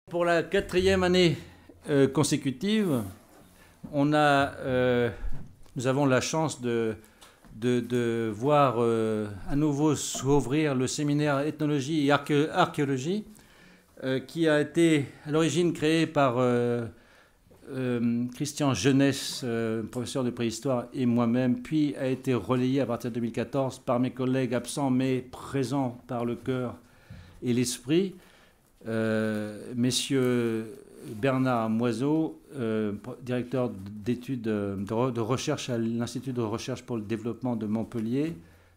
Pour la quatrième année consécutive, nous avons la chance de voir à nouveau s'ouvrir le séminaire ethnologie et archéologie, qui a été à l'origine créé par Christian Jeunesse, professeur de préhistoire, et moi-même, puis a été relayé à partir de 2014 par mes collègues absents mais présents par le cœur et l'esprit. Messieurs Bernard Moiseau, directeur d'études de recherche à l'Institut de recherche pour le développement de Montpellier,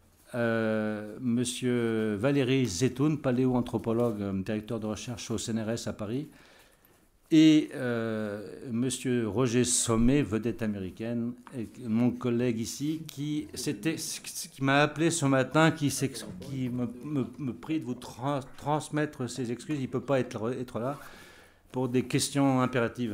Monsieur Valérie Zetoun, paléoanthropologue, directeur de recherche au CNRS à Paris, et Monsieur Roger Sommet, vedette américaine, et mon collègue ici, qui m'a appelé ce matin, qui me prie de vous transmettre ses excuses. Il ne peut pas être là pour des questions impératives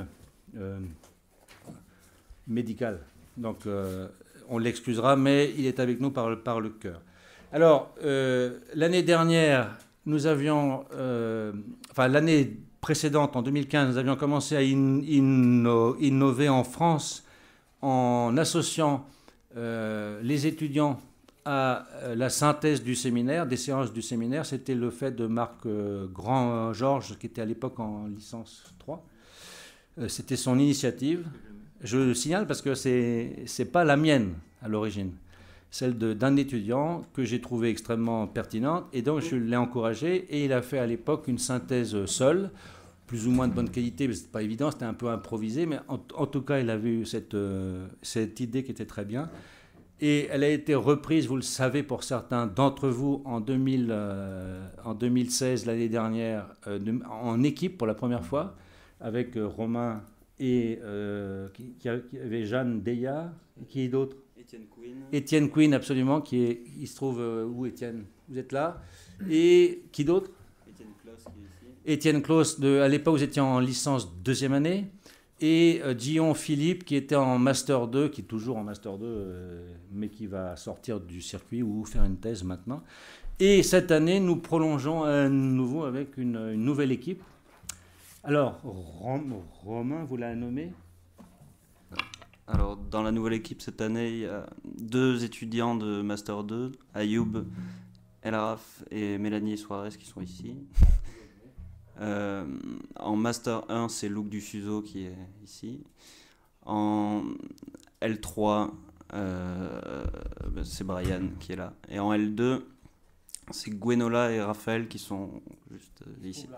médicales. Donc on l'excusera, mais il est avec nous par le cœur. Alors, l'année dernière, nous avions... l'année précédente, en 2015, nous avions commencé à innover en France en associant les étudiants à la synthèse du séminaire, des séances du séminaire. C'était le fait de Marc Grand-Georges, qui était à l'époque en licence 3. C'était son initiative. Je le signale parce que c'est pas la mienne à l'origine. Celle d'un étudiant que j'ai trouvé extrêmement pertinente, et donc je l'ai encouragé, et il a fait à l'époque une synthèse seule, plus ou moins de bonne qualité, mais c'était pas évident, c'était un peu improvisé, mais en tout cas il avait eu cette idée qui était très bien, et elle a été reprise, vous le savez pour certains d'entre vous, en 2016, l'année dernière, en équipe pour la première fois, avec Romain et qui avait Jeanne Deya, et qui est d'autre? Étienne Quinn, absolument, il se trouve où, Étienne? Vous êtes là. Et qui d'autre? Étienne Claus, qui est ici. Étienne Claus, à l'époque, vous étiez en licence deuxième année. Et Dion Philippe, qui était en Master 2, qui est toujours en Master 2, mais qui va sortir du circuit ou faire une thèse maintenant. Et cette année, nous prolongeons à nouveau avec une nouvelle équipe. Alors, Romain, vous l'avez nommé? Alors, dans la nouvelle équipe cette année, il y a 2 étudiants de Master 2, Ayoub El Araf et Mélanie Suarez qui sont ici. En Master 1, c'est Luc Dufuseau qui est ici. En L3, c'est Brian qui est là. Et en L2, c'est Gwenola et Raphaël qui sont juste ici.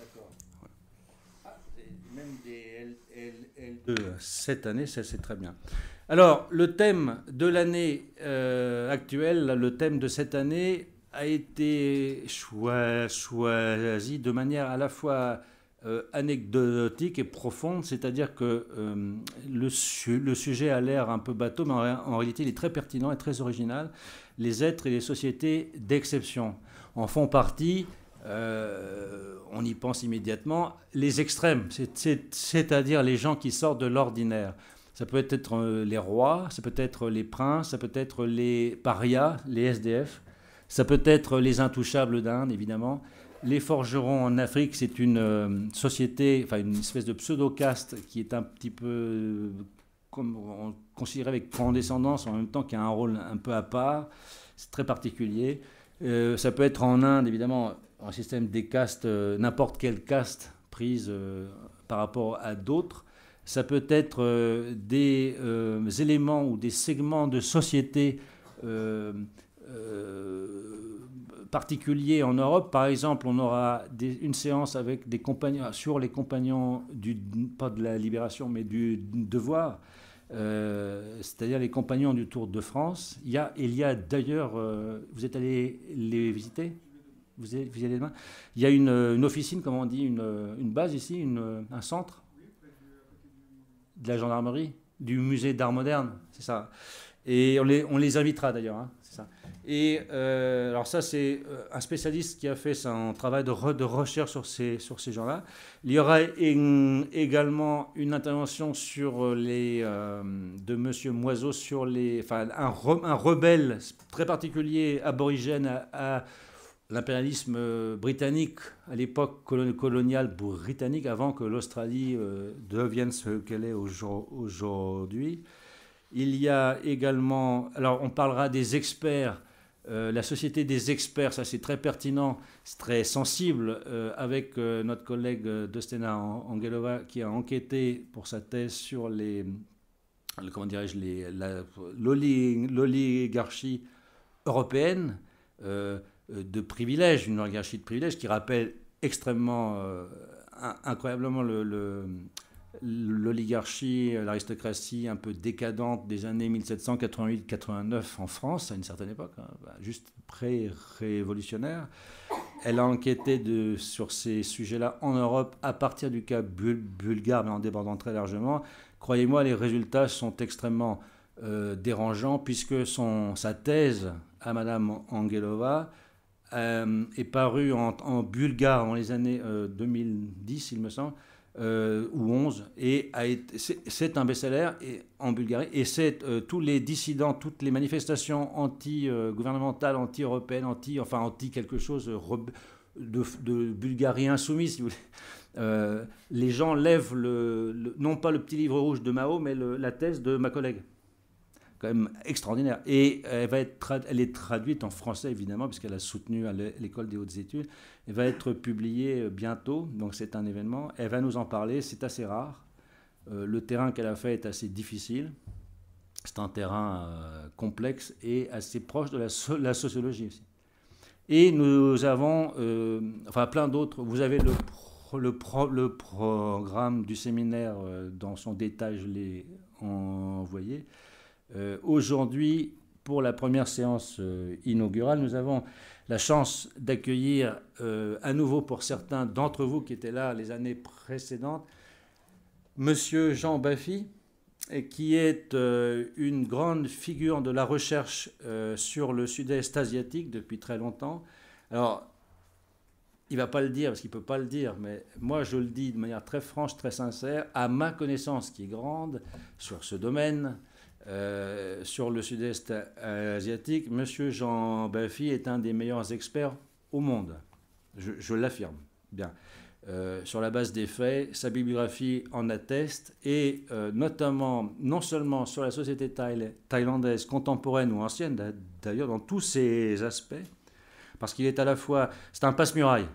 Même des L2 cette année, c'est très bien. Alors, le thème de l'année actuelle, le thème de cette année a été choisi de manière à la fois anecdotique et profonde, c'est-à-dire que le sujet a l'air un peu bateau, mais en réalité, il est très pertinent et très original. Les êtres et les sociétés d'exception en font partie. On y pense immédiatement, les extrêmes, c'est-à-dire les gens qui sortent de l'ordinaire. Ça peut être les rois, ça peut être les princes, ça peut être les parias, les SDF, ça peut être les intouchables d'Inde, évidemment. Les forgerons en Afrique, c'est une société, enfin une espèce de pseudo-caste qui est un petit peu considérée avec condescendance, en même temps qui a un rôle un peu à part. C'est très particulier. Ça peut être en Inde, évidemment, un système des castes, n'importe quelle caste prise par rapport à d'autres. Ça peut être des éléments ou des segments de société particuliers en Europe. Par exemple, on aura une séance avec des compagnons, sur les compagnons, pas de la libération, mais du devoir. C'est-à-dire les compagnons du Tour de France. Il y a d'ailleurs, vous êtes allé les visiter? Vous allez demain? Il y a une officine, comment on dit, une base ici, un centre de la gendarmerie, du musée d'art moderne, c'est ça. Et on les invitera d'ailleurs, hein, c'est ça. Et alors ça, c'est un spécialiste qui a fait son travail de recherche sur ces gens-là. Il y aura également une intervention de Monsieur Moiseau sur un rebelle très particulier, aborigène, l'impérialisme britannique, à l'époque coloniale britannique, avant que l'Australie devienne ce qu'elle est aujourd'hui. Il y a également, alors on parlera des experts, la société des experts, ça c'est très pertinent, c'est très sensible, avec notre collègue Dostena Angelova qui a enquêté pour sa thèse sur comment dirais-je, l'oligarchie européenne de privilèges, une oligarchie de privilèges qui rappelle extrêmement, incroyablement l'oligarchie, l'aristocratie un peu décadente des années 1788-89 en France, à une certaine époque, hein, juste pré-révolutionnaire. Elle a enquêté sur ces sujets-là en Europe à partir du cas bulgare, mais en débordant très largement. Croyez-moi, les résultats sont extrêmement dérangeants, puisque sa thèse à Madame Angelova est parue en bulgare dans les années 2010, il me semble, ou 11, et c'est un best-seller en Bulgarie, et c'est tous les dissidents, toutes les manifestations anti-gouvernementales, anti-européennes, anti quelque chose de Bulgarie insoumise, si vous voulez. Les gens lèvent non pas le petit livre rouge de Mao, mais la thèse de ma collègue. Quand même extraordinaire. Et elle est traduite en français, évidemment, puisqu'elle a soutenu à l'école des hautes études. Elle va être publiée bientôt, donc c'est un événement. Elle va nous en parler, c'est assez rare. Le terrain qu'elle a fait est assez difficile. C'est un terrain complexe et assez proche de la sociologie aussi. Et nous avons, plein d'autres. Vous avez le programme du séminaire dans son détail, je l'ai envoyé. Aujourd'hui, pour la première séance inaugurale, nous avons la chance d'accueillir à nouveau, pour certains d'entre vous qui étaient là les années précédentes, Monsieur Jean Baffy, qui est une grande figure de la recherche sur le sud-est asiatique depuis très longtemps. Alors, il ne va pas le dire parce qu'il ne peut pas le dire, mais moi je le dis de manière très franche, très sincère, à ma connaissance qui est grande sur ce domaine, sur le sud-est asiatique, M. Jean Baffy est un des meilleurs experts au monde. Je l'affirme. Bien. Sur la base des faits, sa bibliographie en atteste, et notamment, non seulement sur la société thaïlandaise contemporaine ou ancienne, d'ailleurs dans tous ses aspects, parce qu'il est à la fois, c'est un passe-muraille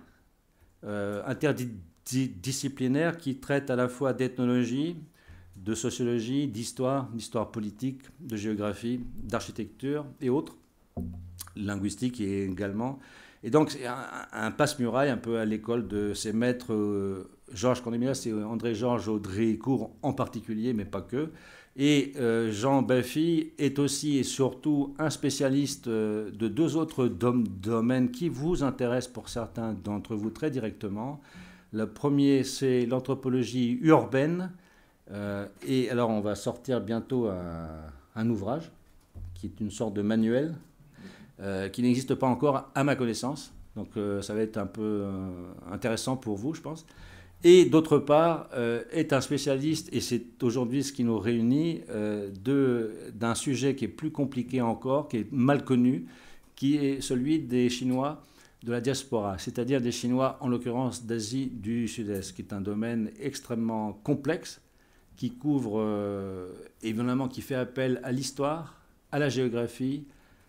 interdisciplinaire qui traite à la fois d'ethnologie, de sociologie, d'histoire politique, de géographie, d'architecture et autres, linguistique également. Et donc c'est un passe-muraille un peu à l'école de ses maîtres, Georges Condemilas et André-Georges Audricourt en particulier, mais pas que. Et Jean Baffy est aussi et surtout un spécialiste de deux autres domaines qui vous intéressent pour certains d'entre vous très directement. Le premier, c'est l'anthropologie urbaine. Et alors on va sortir bientôt un ouvrage qui est une sorte de manuel qui n'existe pas encore à ma connaissance. Donc ça va être un peu intéressant pour vous, je pense. Et d'autre part, est un spécialiste, et c'est aujourd'hui ce qui nous réunit, d'un sujet qui est plus compliqué encore, qui est mal connu, qui est celui des Chinois de la diaspora, c'est-à-dire des Chinois, en l'occurrence d'Asie du Sud-Est, qui est un domaine extrêmement complexe, qui couvre, évidemment, qui fait appel à l'histoire, à la géographie,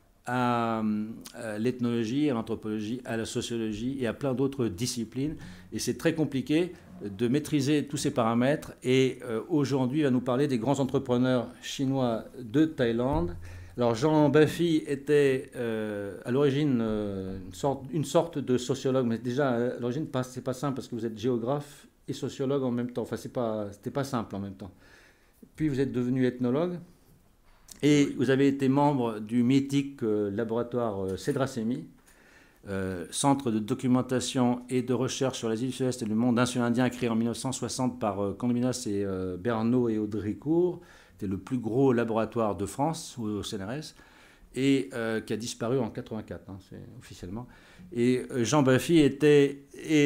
à l'ethnologie, à l'anthropologie, à la sociologie et à plein d'autres disciplines. Et c'est très compliqué de maîtriser tous ces paramètres. Et aujourd'hui, il va nous parler des grands entrepreneurs chinois de Thaïlande. Alors Jean Baffy était à l'origine une sorte de sociologue, mais déjà à l'origine, c'est pas simple parce que vous êtes géographe et sociologue en même temps. Enfin, c'était pas simple en même temps. Puis vous êtes devenu ethnologue. Et vous avez été membre du mythique laboratoire CEDRASEMI, centre de documentation et de recherche sur l'Asie du Sud-Est et le monde insulo-indien, créé en 1960 par Condemilas et Bernaud et Audricourt. C'était le plus gros laboratoire de France au CNRS et qui a disparu en 1984, officiellement. Et Jean Baffy était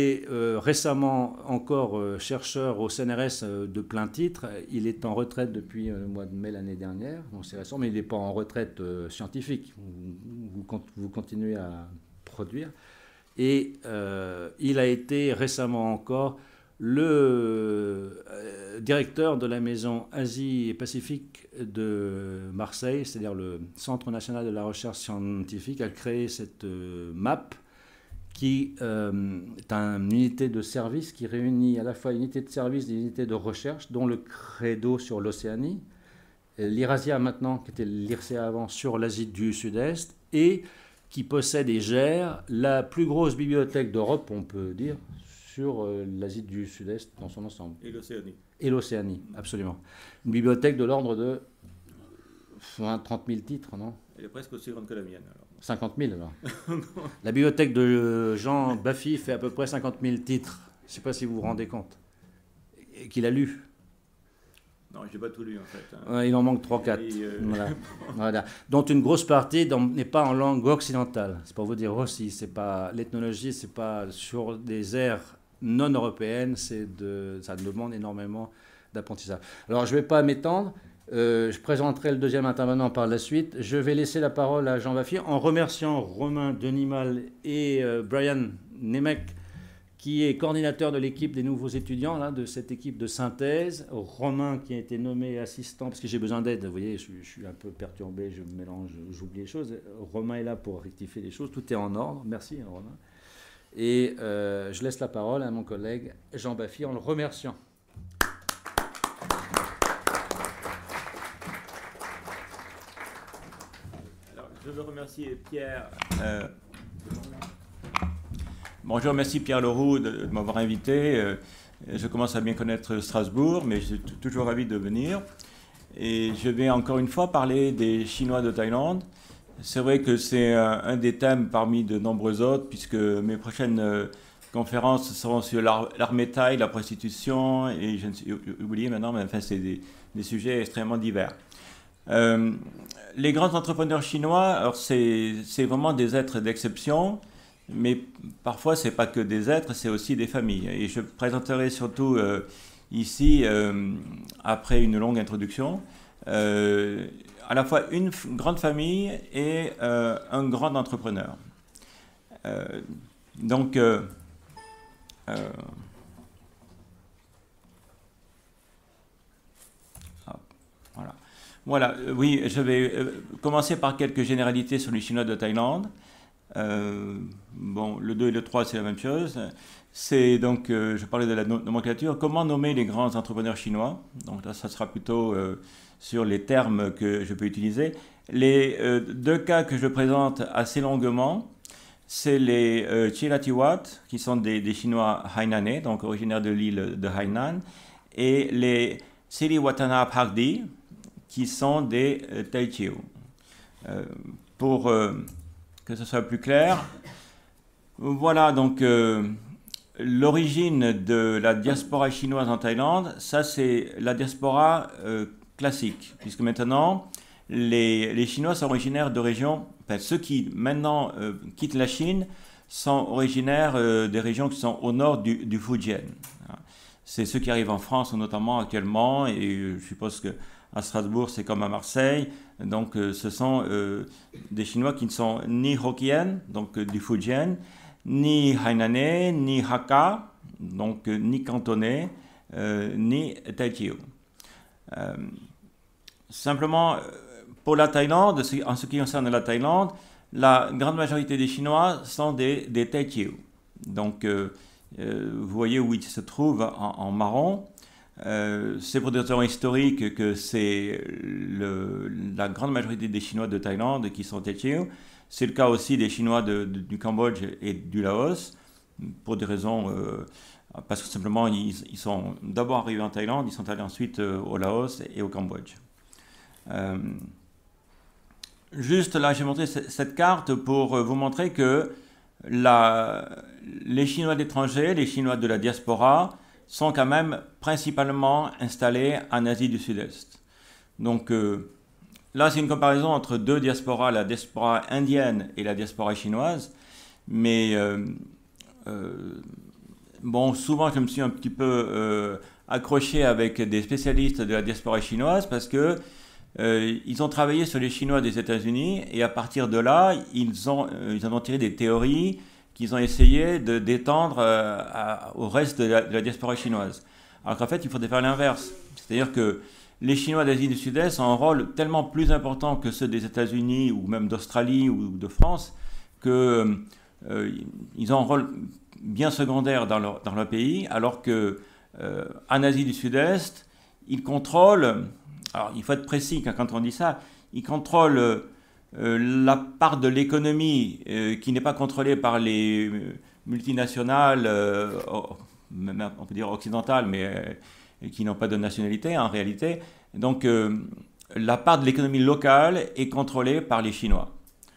récemment encore chercheur au CNRS de plein titre. Il est en retraite depuis le mois de mai l'année dernière. Bon, c'est récent, mais il n'est pas en retraite scientifique. Vous continuez à produire. Et il a été récemment encore le directeur de la maison Asie et Pacifique de Marseille, c'est-à-dire le Centre national de la recherche scientifique, a créé cette MAP qui est une unité de service qui réunit à la fois une unité de service et une unité de recherche, dont le credo sur l'Océanie, l'Irasia maintenant, qui était l'IRCEA avant, sur l'Asie du Sud-Est, et qui possède et gère la plus grosse bibliothèque d'Europe, on peut dire, sur l'Asie du Sud-Est dans son ensemble. Et l'Océanie. Et l'Océanie, absolument. Une bibliothèque de l'ordre de 30 000 titres, non? Elle est presque aussi grande que la mienne, alors. 50 000, alors. La bibliothèque de Jean Baffy fait à peu près 50 000 titres. Je ne sais pas si vous vous rendez compte. Et qu'il a lu. Non, je n'ai pas tout lu, en fait. Hein. Ouais, il en manque 3-4. Voilà. Voilà. Dont une grosse partie n'est pas en langue occidentale. C'est pour vous dire aussi, c'est pas l'ethnologie, c'est pas sur des aires non européennes, ça demande énormément d'apprentissage. Alors, je ne vais pas m'étendre. Je présenterai le deuxième intervenant par la suite. Je vais laisser la parole à Jean Baffy en remerciant Romain Denimal et Brian Nemec, qui est coordinateur de l'équipe des nouveaux étudiants, là, de cette équipe de synthèse. Romain, qui a été nommé assistant, parce que j'ai besoin d'aide. Vous voyez, je suis un peu perturbé, je mélange, j'oublie les choses. Romain est là pour rectifier les choses. Tout est en ordre. Merci, Romain. Et je laisse la parole à mon collègue Jean Baffy en le remerciant. Je veux remercier Pierre. Bon, je remercie Pierre Leroux de m'avoir invité. Je commence à bien connaître Strasbourg, mais je suis toujours ravi de venir. Et je vais encore une fois parler des Chinois de Thaïlande. C'est vrai que c'est un des thèmes parmi de nombreux autres, puisque mes prochaines conférences seront sur l'armée thaï, la prostitution, et je ne sais oublié maintenant, mais enfin, c'est des sujets extrêmement divers. Les grands entrepreneurs chinois, c'est vraiment des êtres d'exception, mais parfois c'est pas que des êtres, c'est aussi des familles. Et je présenterai surtout ici, après une longue introduction, à la fois une grande famille et un grand entrepreneur. Donc, voilà, oui, je vais commencer par quelques généralités sur les Chinois de Thaïlande. Bon, le 2 et le 3, c'est la même chose. C'est donc, je parlais de la nomenclature. Comment nommer les grands entrepreneurs chinois? Donc là, ça sera plutôt sur les termes que je peux utiliser. Les deux cas que je présente assez longuement, c'est les Chiratiwat, qui sont des Chinois hainanais, donc originaires de l'île de Hainan, et les Siriwatana Phakdi, qui sont des Taichiu. Pour que ce soit plus clair, voilà donc l'origine de la diaspora chinoise en Thaïlande. Ça, c'est la diaspora classique, puisque maintenant, les Chinois sont originaires de régions, enfin, ceux qui maintenant quittent la Chine sont originaires des régions qui sont au nord du Fujian. C'est ceux qui arrivent en France notamment actuellement, et je suppose que à Strasbourg, c'est comme à Marseille. Donc, ce sont des Chinois qui ne sont ni Hokkien, donc du Fujian, ni Hainanais, ni Hakka, donc ni Cantonais, ni Taichiu. Simplement, pour la Thaïlande, en ce qui concerne la Thaïlande, la grande majorité des Chinois sont des Taichiu. Donc, vous voyez où ils se trouvent en marron. C'est pour des raisons historiques que c'est la grande majorité des Chinois de Thaïlande qui sont Taichiu. C'est le cas aussi des Chinois du Cambodge et du Laos, pour des raisons, parce que simplement ils sont d'abord arrivés en Thaïlande, ils sont allés ensuite au Laos et au Cambodge. Juste là, j'ai montré cette carte pour vous montrer que les Chinois d'étranger, les Chinois de la diaspora, sont quand même principalement installés en Asie du Sud-Est. Donc là, c'est une comparaison entre deux diasporas, la diaspora indienne et la diaspora chinoise. Mais bon, souvent, je me suis un petit peu accroché avec des spécialistes de la diaspora chinoise parce que ils ont travaillé sur les Chinois des États-Unis et à partir de là, ils en ont tiré des théories qu'ils ont essayé d'étendre au reste de la diaspora chinoise. Alors qu'en fait, il faudrait faire l'inverse. C'est-à-dire que les Chinois d'Asie du Sud-Est ont un rôle tellement plus important que ceux des États-Unis ou même d'Australie ou de France qu'ils ont un rôle bien secondaire dans leur pays, alors qu'en Asie du Sud-Est, ils contrôlent, alors il faut être précis quand on dit ça, ils contrôlent la part de l'économie qui n'est pas contrôlée par les multinationales, on peut dire occidentales, mais qui n'ont pas de nationalité en réalité. Donc la part de l'économie locale est contrôlée par les Chinois.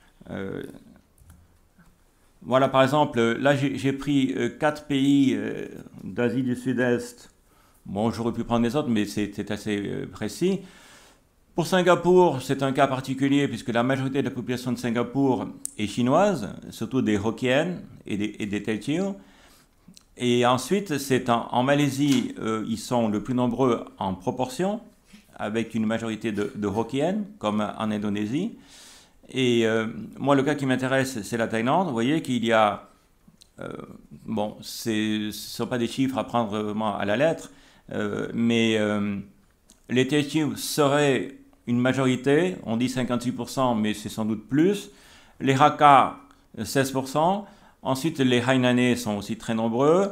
Voilà, par exemple, là j'ai pris 4 pays d'Asie du Sud-Est. Bon, j'aurais pu prendre les autres, mais c'est assez précis. Pour Singapour, c'est un cas particulier puisque la majorité de la population de Singapour est chinoise, surtout des Hokkien et des Teochew. Et ensuite, c'est en Malaisie, ils sont le plus nombreux en proportion, avec une majorité de Hokkien, comme en Indonésie. Et moi, le cas qui m'intéresse, c'est la Thaïlande. Vous voyez qu'il y a... bon, ce ne sont pas des chiffres à prendre vraiment à la lettre, mais les Teochew seraient une majorité, on dit 56%, mais c'est sans doute plus. Les Hakka, 16%. Ensuite, les Hainanais sont aussi très nombreux.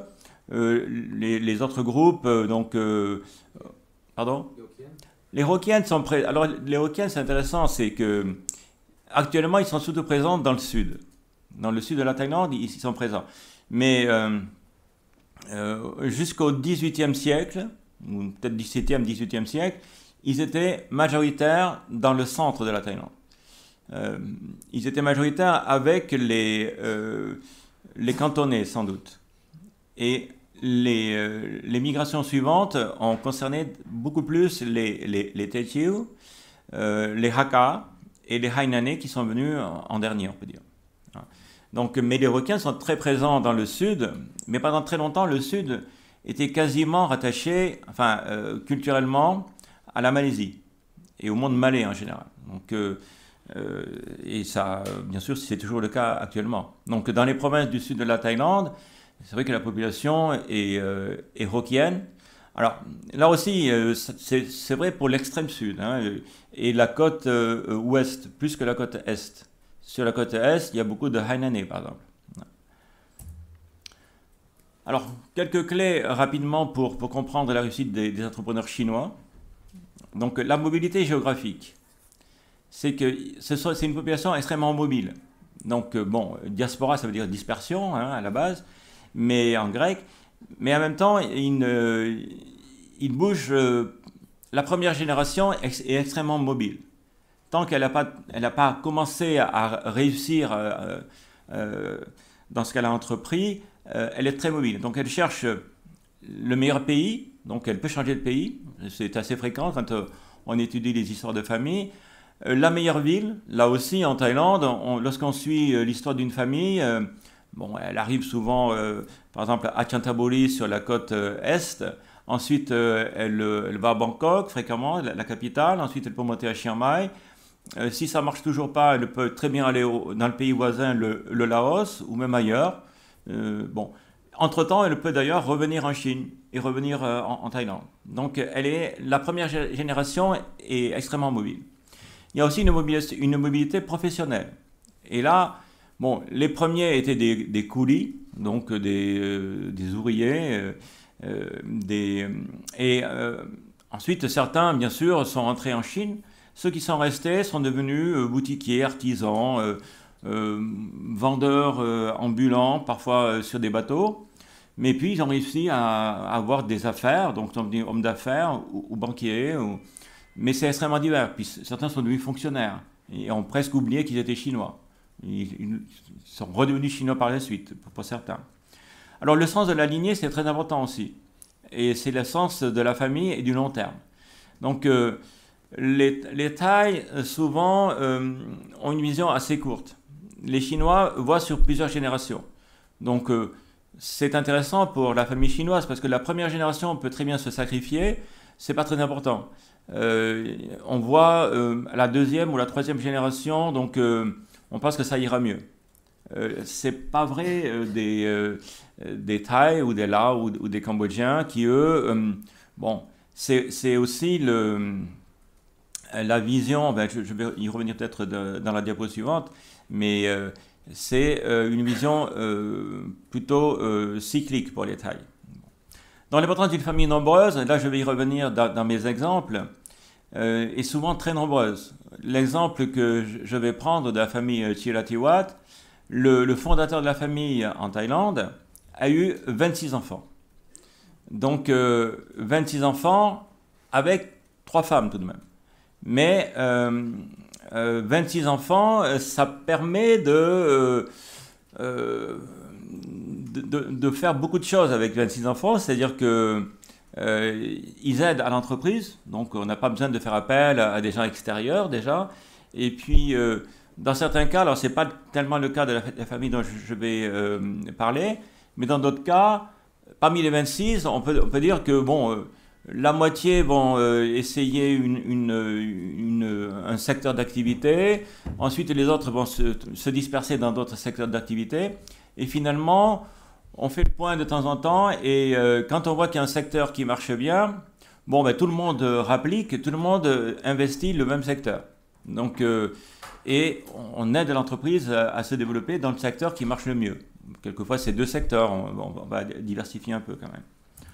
Les autres groupes, pardon ? Les Hokkien sont présents. Alors, les Hokkien, c'est intéressant, c'est que actuellement, ils sont surtout présents dans le sud. Dans le sud de la Thaïlande, ils sont présents. Mais jusqu'au XVIIIe siècle, ou peut-être XVIIe, XVIIIe siècle, ils étaient majoritaires dans le centre de la Thaïlande. Ils étaient majoritaires avec les cantonais, sans doute. Et les migrations suivantes ont concerné beaucoup plus les Teochew, les Hakka et les Hainanais qui sont venus en dernier, on peut dire. Donc, mais les Hokkien sont très présents dans le sud, mais pendant très longtemps, le sud était quasiment rattaché, enfin, culturellement, à la Malaisie et au monde malais en général. Donc, et ça, bien sûr, c'est toujours le cas actuellement. Donc, dans les provinces du sud de la Thaïlande, c'est vrai que la population est hokkienne. Alors, là aussi, c'est vrai pour l'extrême sud, hein, et la côte ouest, plus que la côte est. Sur la côte est, il y a beaucoup de Hainanais, par exemple. Alors, quelques clés rapidement pour comprendre la réussite des entrepreneurs chinois. Donc, la mobilité géographique. C'est que c'est une population extrêmement mobile. Donc, bon, diaspora, ça veut dire dispersion, hein, à la base, mais en grec. Mais en même temps, il bouge. La première génération est extrêmement mobile. Tant qu'elle n'a pas commencé à réussir dans ce qu'elle a entrepris, elle est très mobile. Donc, elle cherche le meilleur pays. Donc, elle peut changer de pays. C'est assez fréquent quand on étudie les histoires de famille. La meilleure ville, là aussi en Thaïlande, lorsqu'on suit l'histoire d'une famille, bon, elle arrive souvent, par exemple, à Chantaburi sur la côte est. Ensuite, elle va à Bangkok, fréquemment, la capitale. Ensuite, elle peut monter à Chiang Mai. Si ça ne marche toujours pas, elle peut très bien aller dans le pays voisin, le Laos, ou même ailleurs. Bon. Entre-temps, elle peut d'ailleurs revenir en Chine et revenir en Thaïlande. Donc, la première génération est extrêmement mobile. Il y a aussi une mobilité professionnelle. Et là, bon, les premiers étaient des coulis, donc des ouvriers, ensuite, certains, bien sûr, sont rentrés en Chine. Ceux qui sont restés sont devenus boutiquiers, artisans, vendeurs ambulants, parfois sur des bateaux. Mais puis, ils ont réussi à avoir des affaires, donc sont devenus hommes d'affaires ou banquiers. Mais c'est extrêmement divers. Puis certains sont devenus fonctionnaires et ont presque oublié qu'ils étaient chinois. Ils sont redevenus chinois par la suite, pour certains. Alors, le sens de la lignée, c'est très important aussi. Et c'est le sens de la famille et du long terme. Donc, les Thaïs, souvent, ont une vision assez courte. Les Chinois voient sur plusieurs générations. Donc, c'est intéressant pour la famille chinoise parce que la première génération peut très bien se sacrifier. C'est pas très important. On voit la deuxième ou la troisième génération, donc on pense que ça ira mieux. c'est pas vrai des Thaïs ou des Laos ou des Cambodgiens qui, eux, bon, c'est aussi la vision, ben, je vais y revenir peut-être dans la diapo suivante, mais c'est une vision plutôt cyclique pour les Thaïs. Dans l'importance d'une famille nombreuse, là je vais y revenir dans mes exemples, est souvent très nombreuse. L'exemple que je vais prendre de la famille Chiratiwat, le fondateur de la famille en Thaïlande a eu 26 enfants. Donc 26 enfants avec 3 femmes tout de même. Mais 26 enfants, ça permet de faire beaucoup de choses avec 26 enfants, c'est-à-dire que ils aident à l'entreprise, donc on n'a pas besoin de faire appel à des gens extérieurs déjà, et puis dans certains cas, alors c'est pas tellement le cas de la famille dont je vais parler, mais dans d'autres cas, parmi les 26, on peut dire que bon, la moitié vont essayer un secteur d'activité, ensuite les autres vont se disperser dans d'autres secteurs d'activité, et finalement, on fait le point de temps en temps, et quand on voit qu'il y a un secteur qui marche bien, bon, ben, tout le monde rapplique, tout le monde investit le même secteur. Donc, et on aide l'entreprise à se développer dans le secteur qui marche le mieux. Quelquefois, c'est 2 secteurs, on va diversifier un peu quand même.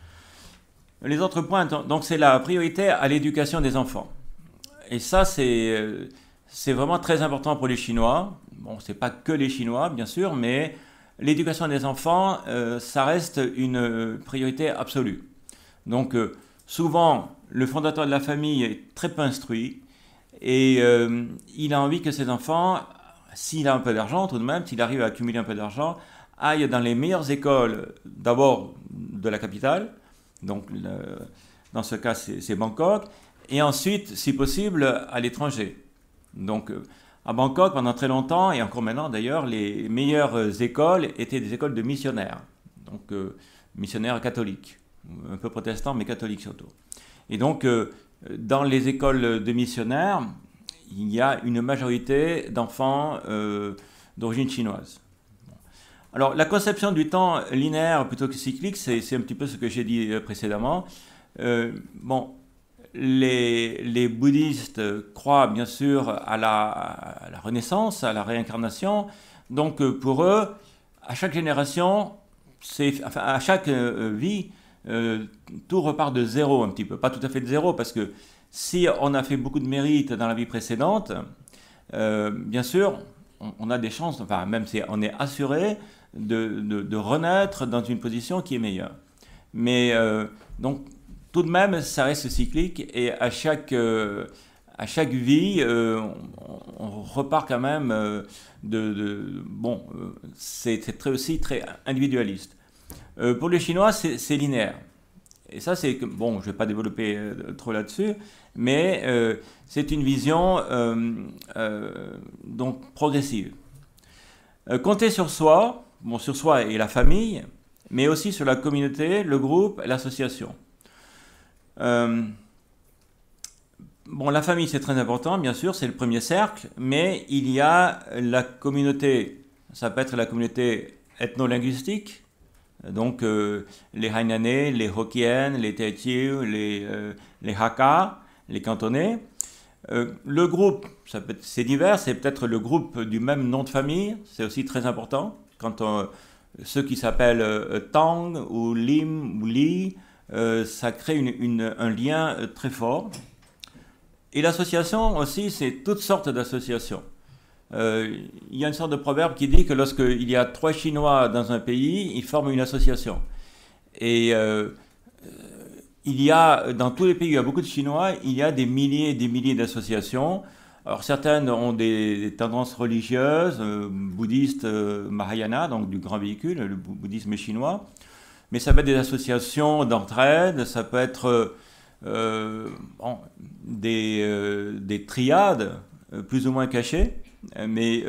Les autres points, donc c'est la priorité à l'éducation des enfants. Et ça, c'est vraiment très important pour les Chinois. Bon, c'est pas que les Chinois, bien sûr, mais l'éducation des enfants, ça reste une priorité absolue. Donc, souvent, le fondateur de la famille est très peu instruit et il a envie que ses enfants, s'il a un peu d'argent tout de même, s'il arrive à accumuler un peu d'argent, aillent dans les meilleures écoles, d'abord de la capitale, donc dans ce cas c'est Bangkok, et ensuite, si possible, à l'étranger. Donc, à Bangkok, pendant très longtemps, et encore maintenant d'ailleurs, les meilleures écoles étaient des écoles de missionnaires. Donc, missionnaires catholiques. Un peu protestants, mais catholiques surtout. Et donc, dans les écoles de missionnaires, il y a une majorité d'enfants d'origine chinoise. Alors, la conception du temps linéaire plutôt que cyclique, c'est un petit peu ce que j'ai dit précédemment. Bon, les bouddhistes croient bien sûr à la renaissance, à la réincarnation. Donc pour eux, à chaque génération, enfin, à chaque vie, tout repart de zéro un petit peu. Pas tout à fait de zéro, parce que si on a fait beaucoup de mérites dans la vie précédente, bien sûr, on a des chances, enfin même si on est assuré de renaître dans une position qui est meilleure. Mais donc, tout de même, ça reste cyclique, et à chaque vie, on repart quand même bon, c'est aussi très individualiste. Pour les Chinois, c'est linéaire. Et ça, c'est que, bon, je ne vais pas développer trop là-dessus, mais c'est une vision donc progressive. Compter sur soi, bon, sur soi et la famille, mais aussi sur la communauté, le groupe, l'association. Bon, la famille, c'est très important, bien sûr, c'est le premier cercle, mais il y a la communauté, ça peut être la communauté ethno-linguistique, donc les Hainanais, les Hokkien, les Teochew, les Hakka, les Cantonais. Le groupe, c'est divers, c'est peut-être le groupe du même nom de famille, c'est aussi très important. Quand ceux qui s'appellent Tang ou Lim ou Li, ça crée un lien très fort. Et l'association aussi, c'est toutes sortes d'associations. Il y a une sorte de proverbe qui dit que lorsqu'il y a 3 Chinois dans un pays, ils forment une association. Et il y a, dans tous les pays où il y a beaucoup de Chinois, il y a des milliers et des milliers d'associations. Alors certaines ont des tendances religieuses, bouddhistes, Mahayana, donc du grand véhicule, le bouddhisme chinois. Mais ça peut être des associations d'entraide, ça peut être bon, des triades plus ou moins cachées, mais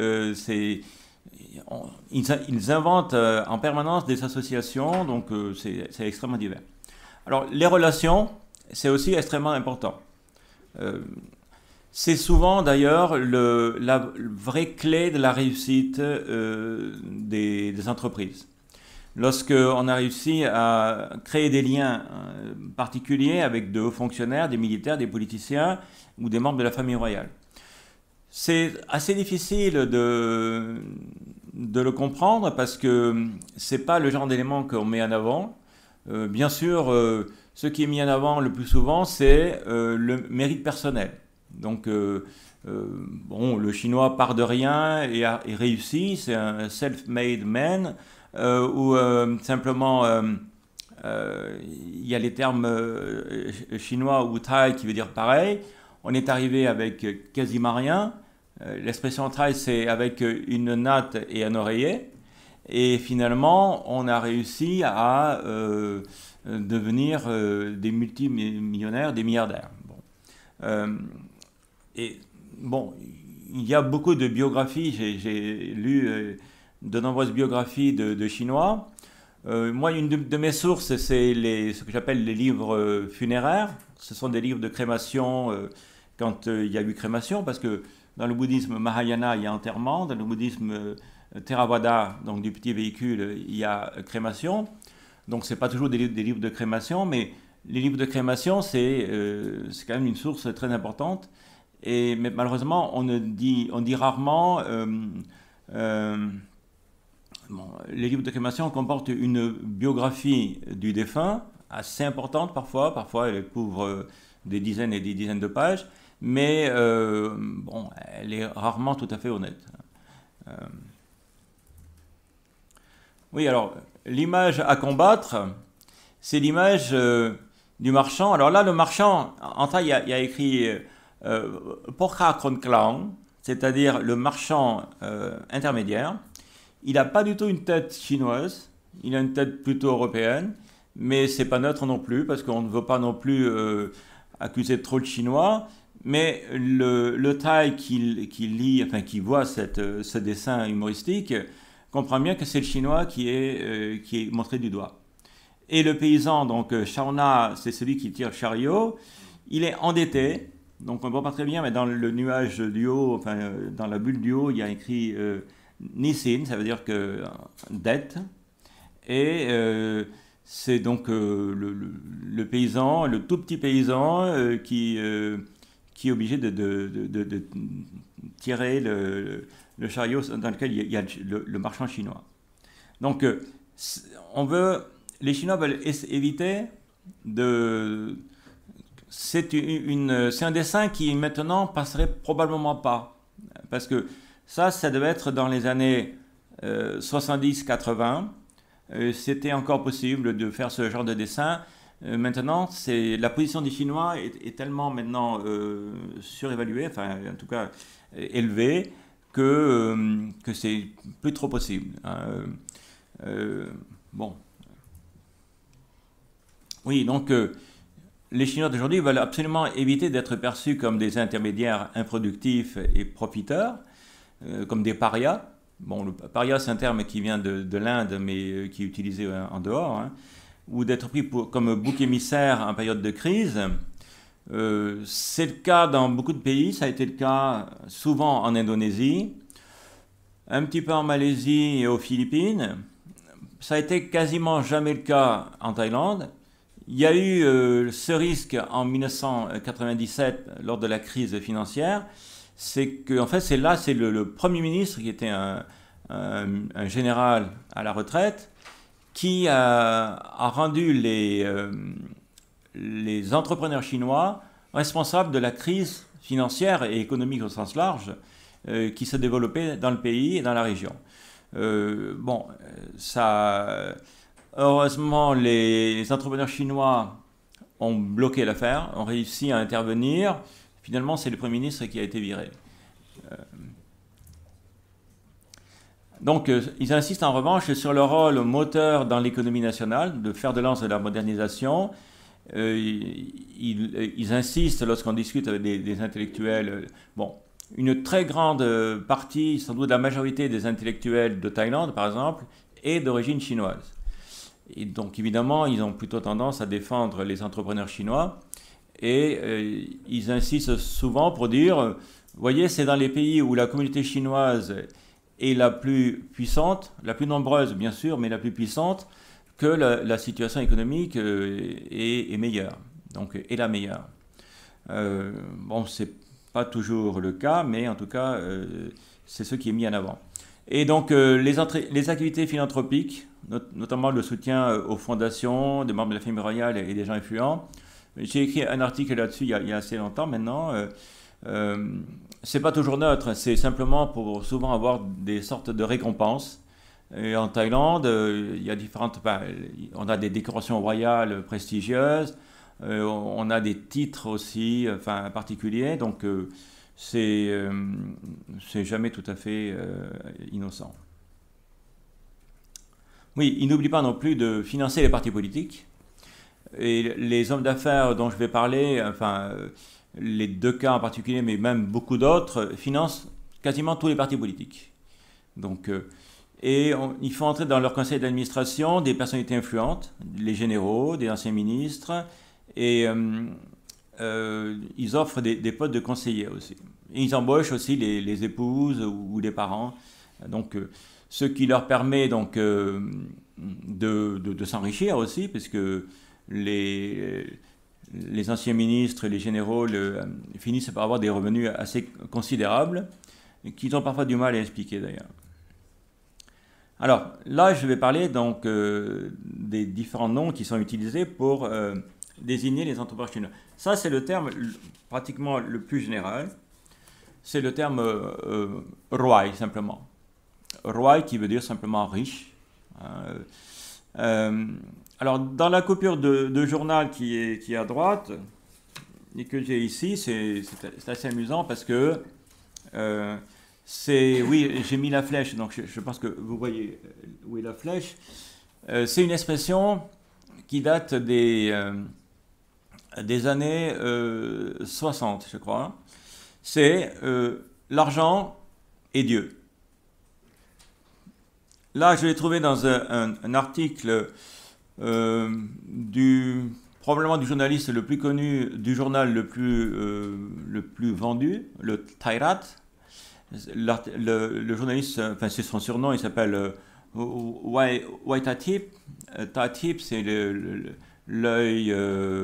ils inventent en permanence des associations, donc c'est extrêmement divers. Alors les relations, c'est aussi extrêmement important. C'est souvent d'ailleurs la vraie clé de la réussite des entreprises. Lorsqu'on a réussi à créer des liens particuliers avec de hauts fonctionnaires, des militaires, des politiciens ou des membres de la famille royale. C'est assez difficile de le comprendre parce que c'est pas le genre d'élément qu'on met en avant. Bien sûr, ce qui est mis en avant le plus souvent, c'est le mérite personnel. Donc, bon, le chinois part de rien et réussit, c'est un self-made man, ou simplement, il y a les termes chinois ou thaï qui veut dire pareil. On est arrivé avec quasiment rien. L'expression thaï, c'est avec une natte et un oreiller. Et finalement, on a réussi à devenir des multimillionnaires, des milliardaires. Bon. Et bon, il y a beaucoup de biographies, j'ai lu de nombreuses biographies de Chinois. Moi, une de mes sources, c'est ce que j'appelle les livres funéraires. Ce sont des livres de crémation quand il y a eu crémation, parce que dans le bouddhisme Mahayana, il y a enterrement. Dans le bouddhisme Theravada, donc du petit véhicule, il y a crémation. Donc, ce n'est pas toujours des livres de crémation, mais les livres de crémation, c'est quand même une source très importante. Mais malheureusement, on dit rarement... bon, les livres de crémation comportent une biographie du défunt, assez importante parfois. Parfois, elle couvre des dizaines et des dizaines de pages. Mais bon, elle est rarement tout à fait honnête. Oui, alors, l'image à combattre, c'est l'image du marchand. Alors là, le marchand, en thaï, il y a écrit Pokha Kron Klang, c'est-à-dire le marchand intermédiaire. Il n'a pas du tout une tête chinoise, il a une tête plutôt européenne, mais c'est pas neutre non plus, parce qu'on ne veut pas non plus accuser trop de chinois. Mais le Thaï qui lit, enfin qui voit ce dessin humoristique, comprend bien que c'est le chinois qui est montré du doigt. Et le paysan, donc Shauna, c'est celui qui tire le chariot, il est endetté, donc on ne voit pas très bien, mais dans le nuage du haut, enfin dans la bulle du haut, il y a écrit Nissin, ça veut dire que dette. Et c'est donc le paysan, le tout petit paysan qui est obligé de tirer le chariot dans lequel il y a le marchand chinois. Donc, les Chinois veulent éviter de... C'est un dessin qui maintenant passerait probablement pas. Parce que ça devait être dans les années 70-80. C'était encore possible de faire ce genre de dessin. Maintenant, la position des Chinois est tellement maintenant surévaluée, enfin en tout cas élevée, que c'est plus trop possible. Bon. Oui, donc les Chinois d'aujourd'hui veulent absolument éviter d'être perçus comme des intermédiaires improductifs et profiteurs, comme des parias. Bon, le paria, c'est un terme qui vient de l'Inde, mais qui est utilisé en dehors, hein, ou d'être pris comme bouc émissaire en période de crise. C'est le cas dans beaucoup de pays, ça a été le cas souvent en Indonésie, un petit peu en Malaisie et aux Philippines. Ça a été quasiment jamais le cas en Thaïlande. Il y a eu ce risque en 1997 lors de la crise financière. C'est que, en fait, c'est le Premier ministre qui était un général à la retraite qui a rendu les entrepreneurs chinois responsables de la crise financière et économique au sens large qui se développait dans le pays et dans la région. Bon, heureusement, les entrepreneurs chinois ont bloqué l'affaire, ont réussi à intervenir. Finalement, c'est le Premier ministre qui a été viré. Donc, ils insistent en revanche sur le rôle moteur dans l'économie nationale, de fer de lance de la modernisation. Ils insistent lorsqu'on discute avec des intellectuels. Bon, une très grande partie, sans doute la majorité des intellectuels de Thaïlande, par exemple, est d'origine chinoise. Et donc, évidemment, ils ont plutôt tendance à défendre les entrepreneurs chinois. Et ils insistent souvent pour dire, vous voyez, c'est dans les pays où la communauté chinoise est la plus puissante, la plus nombreuse bien sûr, mais la plus puissante, que la situation économique est meilleure, donc est la meilleure. Bon, c'est pas toujours le cas, mais en tout cas, c'est ce qui est mis en avant. Et donc, les activités philanthropiques, notamment le soutien aux fondations, des membres de la famille royale et des gens influents. J'ai écrit un article là-dessus il y a assez longtemps maintenant. C'est pas toujours neutre, c'est simplement pour souvent avoir des sortes de récompenses. Et en Thaïlande, il y a différentes. On a des décorations royales prestigieuses, on a des titres aussi, enfin particuliers, donc c'est jamais tout à fait innocent. Oui, il n'oublie pas non plus de financer les partis politiques. Et les hommes d'affaires dont je vais parler, enfin, les deux cas en particulier, mais même beaucoup d'autres, financent quasiment tous les partis politiques. Donc, il faut entrer dans leur conseil d'administration des personnalités influentes, les généraux, des anciens ministres, et ils offrent des postes de conseillers aussi. Et ils embauchent aussi les épouses ou les parents. Donc, ce qui leur permet donc de s'enrichir aussi, puisque les anciens ministres et les généraux finissent par avoir des revenus assez considérables, qu'ils ont parfois du mal à expliquer d'ailleurs. Alors là, je vais parler donc des différents noms qui sont utilisés pour désigner les entrepreneurs chinois. Ça, c'est le terme pratiquement le plus général. C'est le terme roi, simplement. Roi qui veut dire simplement riche. Alors, dans la coupure de journal qui est à droite, et que j'ai ici, c'est assez amusant parce que oui, j'ai mis la flèche, donc je pense que vous voyez où est la flèche. C'est une expression qui date des années 60, je crois. C'est l'argent et Dieu. Là, je l'ai trouvé dans un article probablement du journaliste le plus connu, du journal le plus vendu, le Thairat. Le journaliste, enfin c'est son surnom, il s'appelle Waitatip. Tatip, c'est l'œil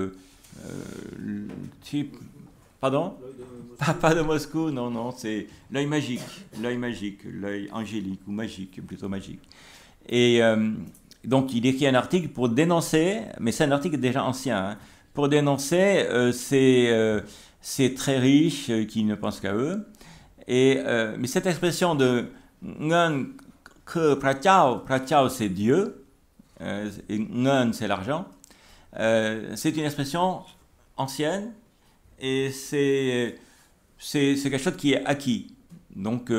type. Pardon? Pas de Moscou, non, c'est l'œil magique, l'œil angélique ou magique, plutôt magique. Et donc il écrit un article pour dénoncer, mais c'est un article déjà ancien, hein, pour dénoncer ces très riches qui ne pensent qu'à eux. Mais cette expression de Ngan que Prachao c'est Dieu, et Ngan c'est l'argent, c'est une expression ancienne et c'est quelque chose qui est acquis. Donc,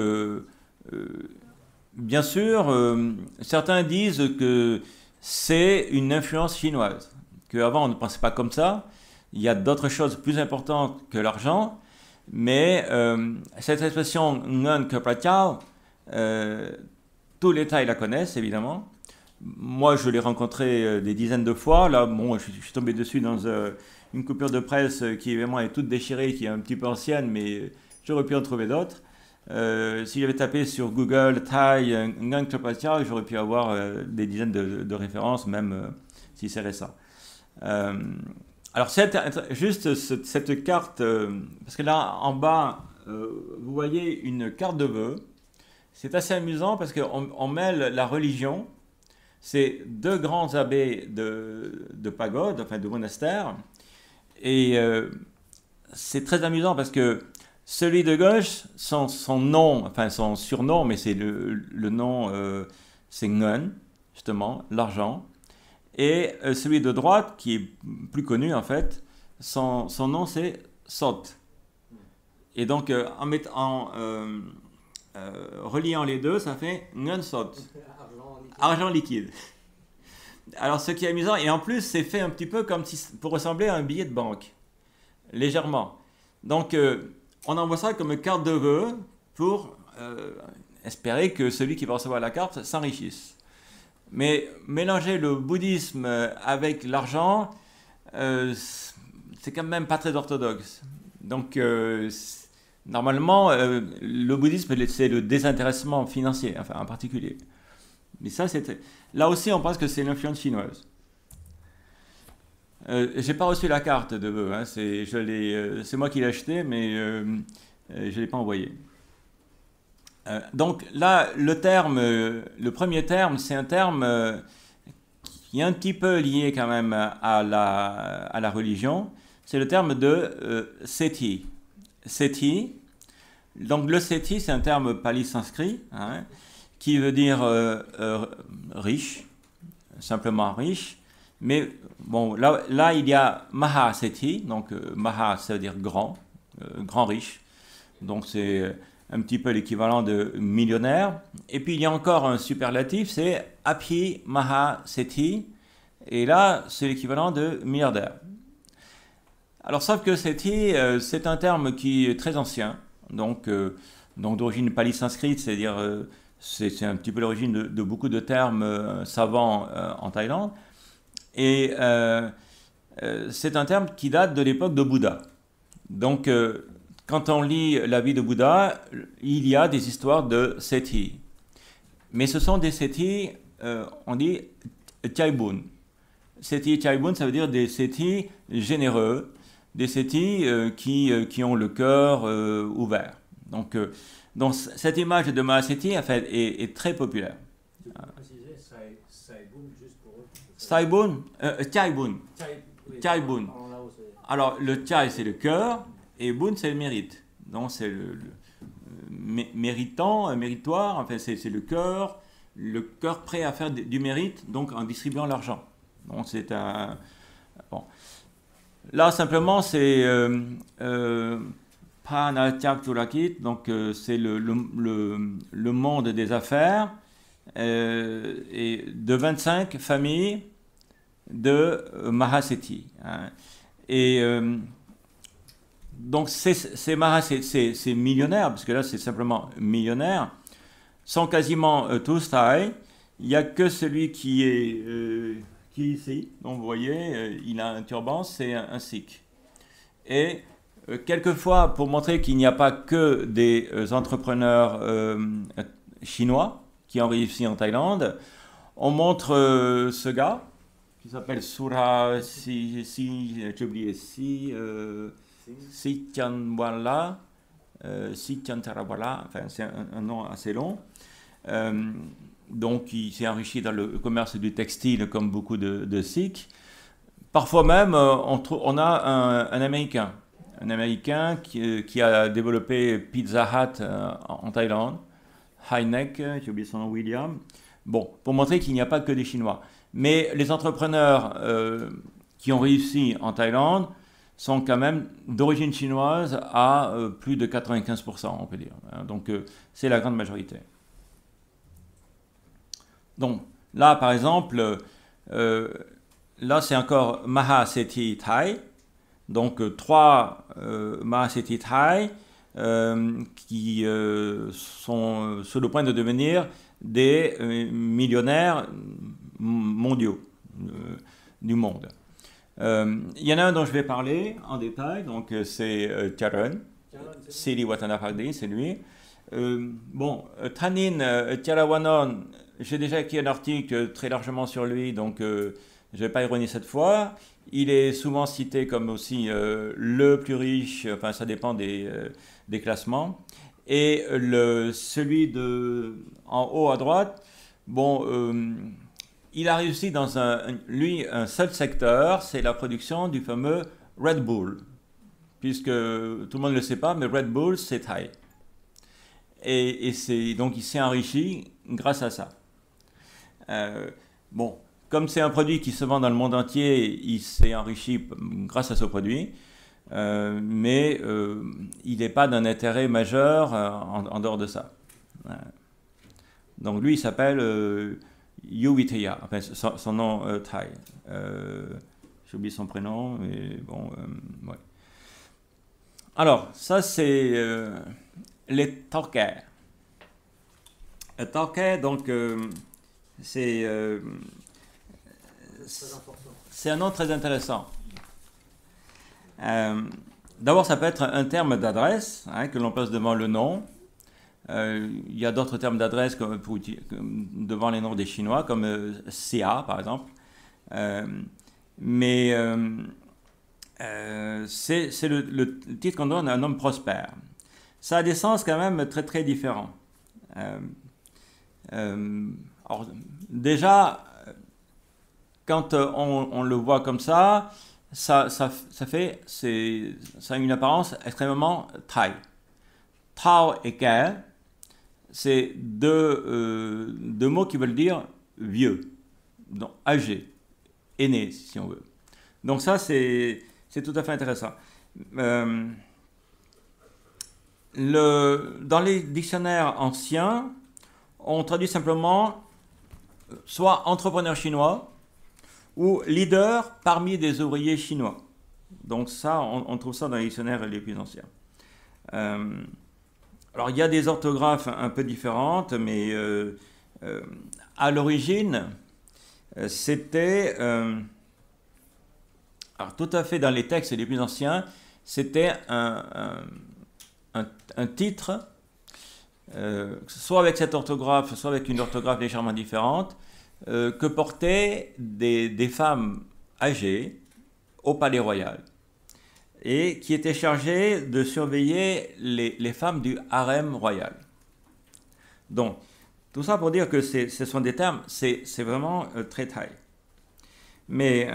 bien sûr, certains disent que c'est une influence chinoise, qu'avant on ne pensait pas comme ça, il y a d'autres choses plus importantes que l'argent. Mais cette expression Ngan que Prachao, tous les Thaïs la connaissent évidemment. Moi, je l'ai rencontré des dizaines de fois. Là, bon, je suis tombé dessus dans une coupure de presse qui vraiment est toute déchirée, qui est un petit peu ancienne, mais j'aurais pu en trouver d'autres. Si j'avais tapé sur Google Thaï Ngan que Prachao, j'aurais pu avoir des dizaines de références, même si c'est récent. Alors, juste cette carte, parce que là, en bas, vous voyez une carte de vœux. C'est assez amusant parce qu'on mêle la religion. C'est deux grands abbés de pagode, enfin de monastères. Et c'est très amusant parce que celui de gauche, son nom, enfin son surnom, mais c'est le nom, c'est Ngan, justement, l'argent. Et celui de droite, qui est plus connu en fait, son nom c'est Sot. Et donc en reliant les deux, ça fait Ngan Sot. Argent liquide. Alors ce qui est amusant, et en plus c'est fait un petit peu comme si, pour ressembler à un billet de banque, légèrement. Donc on envoie ça comme une carte de vœux pour espérer que celui qui va recevoir la carte s'enrichisse. Mais mélanger le bouddhisme avec l'argent, c'est quand même pas très orthodoxe. Donc, normalement, le bouddhisme, c'est le désintéressement financier, enfin, en particulier. Mais ça, là aussi, on pense que c'est l'influence chinoise. J'ai pas reçu la carte de vœux, hein, c'est moi qui l'ai acheté, mais je l'ai pas envoyé. Donc là, le premier terme, c'est un terme qui est un petit peu lié quand même à la religion. C'est le terme de seti. Seti. Donc le seti, c'est un terme pali-sanskrit, hein, qui veut dire riche, simplement riche. Mais bon, là il y a Maha Seti, donc Maha ça veut dire grand, grand riche. Donc c'est un petit peu l'équivalent de millionnaire. Et puis il y a encore un superlatif, c'est Abhi Maha Seti. Et là, c'est l'équivalent de milliardaire. Alors, sauf que Seti, c'est un terme qui est très ancien, donc d'origine pali-sanskrit, c'est-à-dire c'est un petit peu l'origine de beaucoup de termes savants en Thaïlande. Et c'est un terme qui date de l'époque de Bouddha. Donc, quand on lit la vie de Bouddha, il y a des histoires de Seti. Mais ce sont des Seti, on dit Chaibun. Seti Chaibun, ça veut dire des Seti généreux, des Seti qui ont le cœur ouvert. Donc, cette image de Mahaseti en fait, est très populaire. Tu peux préciser Saibun juste pour eux? Saibun, Chaibun. Chaibun. Alors, le Chai, c'est le cœur, et Bun, c'est le mérite. Donc, c'est le méritant, méritoire, enfin, c'est le cœur prêt à faire du mérite, donc en distribuant l'argent. Donc, c'est un... Bon. Là, simplement, c'est Panatyak Turakit, donc c'est le monde des affaires, et de 25 familles de Mahaseti. Hein. Et donc, ces Mahaseti, ces millionnaires, parce que là, c'est simplement millionnaires, sont quasiment tous thaïs. Il n'y a que celui qui est ici. Donc, vous voyez, il a un turban, c'est un sikh. Et quelquefois, pour montrer qu'il n'y a pas que des entrepreneurs chinois qui ont réussi en Thaïlande, on montre ce gars qui s'appelle Sura j'ai oublié, Sitianwala, Sitiantarawala, enfin c'est un nom assez long. Donc il s'est enrichi dans le commerce du textile comme beaucoup de Sikhs. Parfois même on a un Américain qui a développé Pizza Hut en Thaïlande, Heineck, j'ai oublié son nom, William. Bon, pour montrer qu'il n'y a pas que des Chinois. Mais les entrepreneurs qui ont réussi en Thaïlande sont quand même d'origine chinoise à plus de 95%, on peut dire. Donc c'est la grande majorité. Donc là, par exemple, là c'est encore Mahaseti Thai. Donc 3 Mahaseti Thai qui sont sur le point de devenir des millionnaires mondiaux du monde. Il y en a un dont je vais parler en détail, donc c'est Charan, Siri Watanaphakdi, c'est lui. Bon, Thanin Charawanon, j'ai déjà écrit un article très largement sur lui, donc je ne vais pas ironiser cette fois. Il est souvent cité comme aussi le plus riche, enfin ça dépend des classements. Et celui en haut à droite, bon, il a réussi dans un seul secteur, c'est la production du fameux Red Bull. Puisque tout le monde ne le sait pas, mais Red Bull, c'est Thaï. Et donc il s'est enrichi grâce à ça. Bon, comme c'est un produit qui se vend dans le monde entier, il s'est enrichi grâce à ce produit. Mais il n'est pas d'un intérêt majeur en dehors de ça. Donc lui, il s'appelle Yuwitaya, enfin, son nom thaï. J'ai oublié son prénom, mais bon, ouais. Alors, ça c'est les Tokais. Les Tokais, donc, c'est un nom très intéressant. D'abord, ça peut être un terme d'adresse hein, que l'on place devant le nom. Il y a d'autres termes d'adresse devant les noms des Chinois, comme CA par exemple. Mais c'est le titre qu'on donne à un homme prospère. Ça a des sens quand même très très différents. Alors, déjà, quand on le voit comme ça a une apparence extrêmement thaï. Tao et Ke, c'est deux mots qui veulent dire vieux, donc âgé, aîné, si on veut. Donc ça, c'est tout à fait intéressant. Dans les dictionnaires anciens, on traduit simplement soit entrepreneur chinois ou leader parmi des ouvriers chinois. Donc ça, on trouve ça dans les dictionnaires les plus anciens. Alors il y a des orthographes un peu différentes, mais à l'origine, c'était... alors tout à fait dans les textes les plus anciens, c'était un titre, soit avec cette orthographe, soit avec une orthographe légèrement différente, que portaient des femmes âgées au palais royal et qui étaient chargées de surveiller les femmes du harem royal. Donc, tout ça pour dire que ce sont des termes, c'est vraiment très thaï. Mais,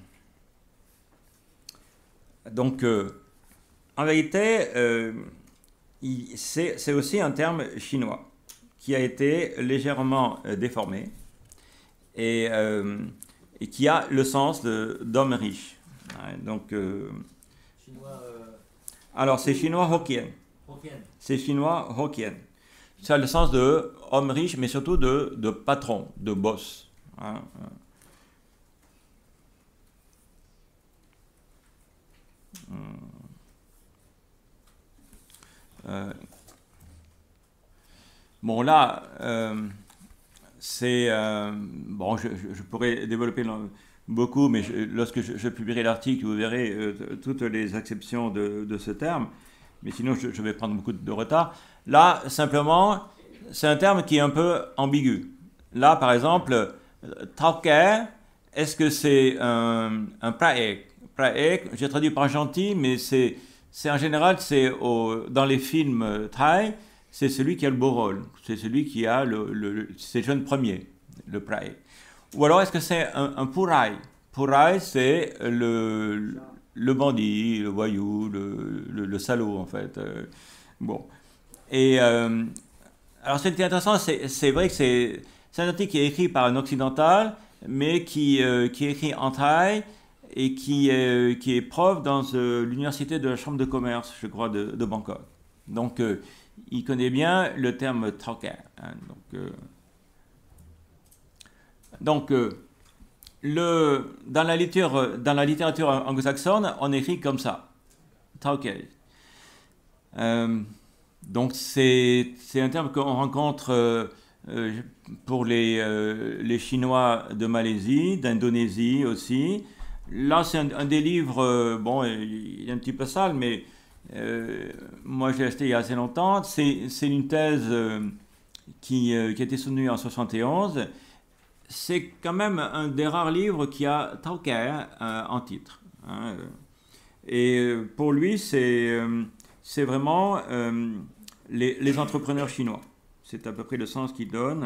donc, en vérité, c'est aussi un terme chinois qui a été légèrement déformé et qui a le sens d'homme riche. Donc, Chinois, alors, c'est chinois Hokkien. C'est chinois Hokkien. Ça a le sens de homme riche, mais surtout de patron, de boss. Hein. Bon, là, c'est... bon, je pourrais développer beaucoup, mais lorsque je publierai l'article, vous verrez toutes les acceptions de ce terme. Mais sinon, je vais prendre beaucoup de retard. Là, simplement, c'est un terme qui est un peu ambigu. Là, par exemple, Tauke, est-ce que c'est un praek? Praek, j'ai traduit par gentil, mais c'est en général, dans les films thaï, c'est celui qui a le beau rôle. C'est celui qui a c'est le jeune premier, le praek. Ou alors, est-ce que c'est un purai? Purai, c'est le bandit, le voyou, le salaud, en fait. Bon. Et alors, ce qui est intéressant, c'est vrai que c'est un article qui est écrit par un occidental, mais qui est écrit en thaï et qui est prof dans l'université de la chambre de commerce, je crois, de Bangkok. Donc, il connaît bien le terme Tauke. Hein, donc dans la littérature anglo-saxonne, on écrit comme ça, Tauke. Donc c'est un terme qu'on rencontre pour les Chinois de Malaisie, d'Indonésie aussi. Là, c'est un des livres, bon, il est un petit peu sale, mais moi je l'ai acheté il y a assez longtemps. C'est une thèse qui a été soutenue en 1971. C'est quand même un des rares livres qui a Tauke en titre. Hein. Et pour lui, c'est vraiment les entrepreneurs chinois. C'est à peu près le sens qu'il donne.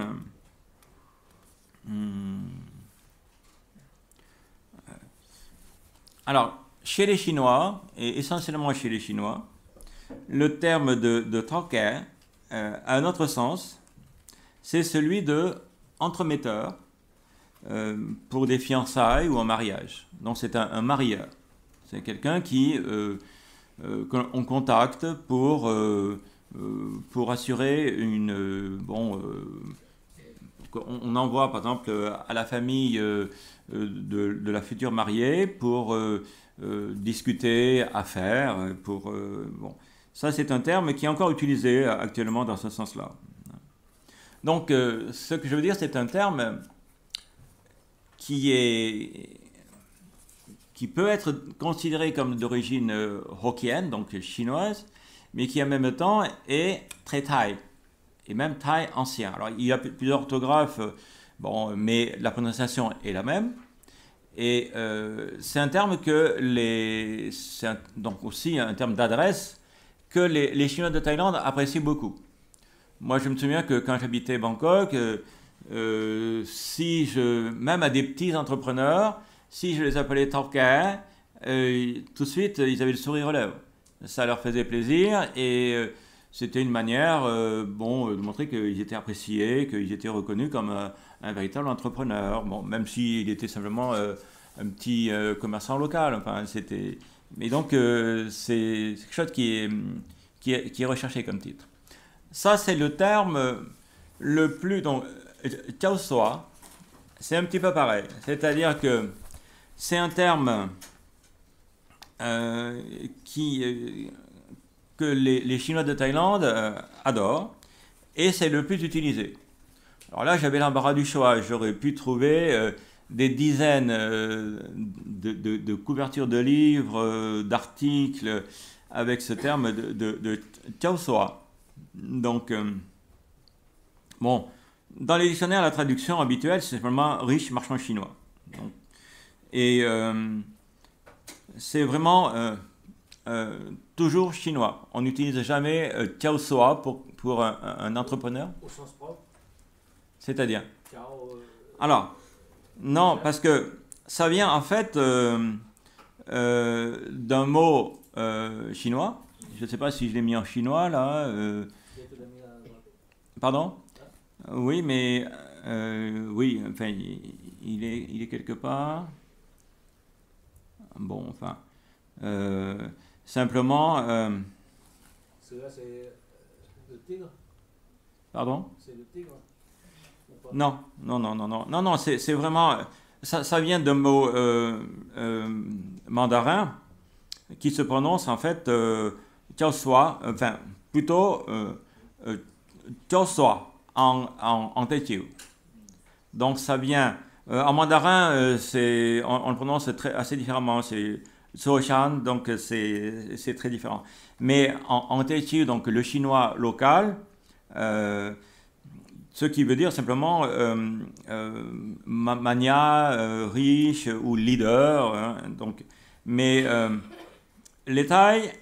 Alors, chez les Chinois, et essentiellement chez les Chinois, le terme de Tauke a un autre sens. C'est celui de entremetteur pour des fiançailles ou un mariage. Donc c'est un marieur. C'est quelqu'un qu'on contacte pour assurer on envoie par exemple à la famille de la future mariée pour discuter affaires. Bon. Ça c'est un terme qui est encore utilisé actuellement dans ce sens-là. Donc ce que je veux dire, c'est un terme qui qui peut être considéré comme d'origine hokkien, donc chinoise, mais qui en même temps est très thaï, et même thaï ancien. Alors il y a plusieurs orthographes, bon, mais la prononciation est la même. Et c'est un terme donc aussi un terme d'adresse que les Chinois de Thaïlande apprécient beaucoup. Moi, je me souviens que quand j'habitais Bangkok, même à des petits entrepreneurs, si je les appelais Topka, tout de suite, ils avaient le sourire aux lèvres. Ça leur faisait plaisir et c'était une manière de montrer qu'ils étaient appréciés, qu'ils étaient reconnus comme un véritable entrepreneur. Bon, même s'il était simplement un petit commerçant local. Enfin, mais donc, c'est quelque chose qui est recherché comme titre. Ça, c'est le terme le plus... Donc, Chao Soa, c'est un petit peu pareil. C'est-à-dire que c'est un terme que les Chinois de Thaïlande adorent, et c'est le plus utilisé. Alors là, j'avais l'embarras du choix. J'aurais pu trouver des dizaines de couvertures de livres, d'articles, avec ce terme de Chao Soa. Donc, bon, dans les dictionnaires, la traduction habituelle, c'est simplement riche marchand chinois. Donc, et c'est vraiment toujours chinois. On n'utilise jamais Chao Soa pour un entrepreneur. Au sens propre. C'est-à-dire alors, non, parce que ça vient en fait d'un mot chinois. Je ne sais pas si je l'ai mis en chinois là. Pardon? Oui, mais oui, enfin, il est quelque part. Bon, enfin, simplement. Celui-là, c'est le tigre. Pardon? C'est le tigre. Non, c'est vraiment. Ça vient d'un mot mandarin qui se prononce en fait Chao Soa, enfin, plutôt Chao Soa en Teochew. Donc ça vient. En mandarin, on le prononce assez différemment. C'est Soishan, donc c'est très différent. Mais en Teochew, donc le chinois local, ce qui veut dire simplement mania, riche ou leader. Hein, donc, mais les Thaïs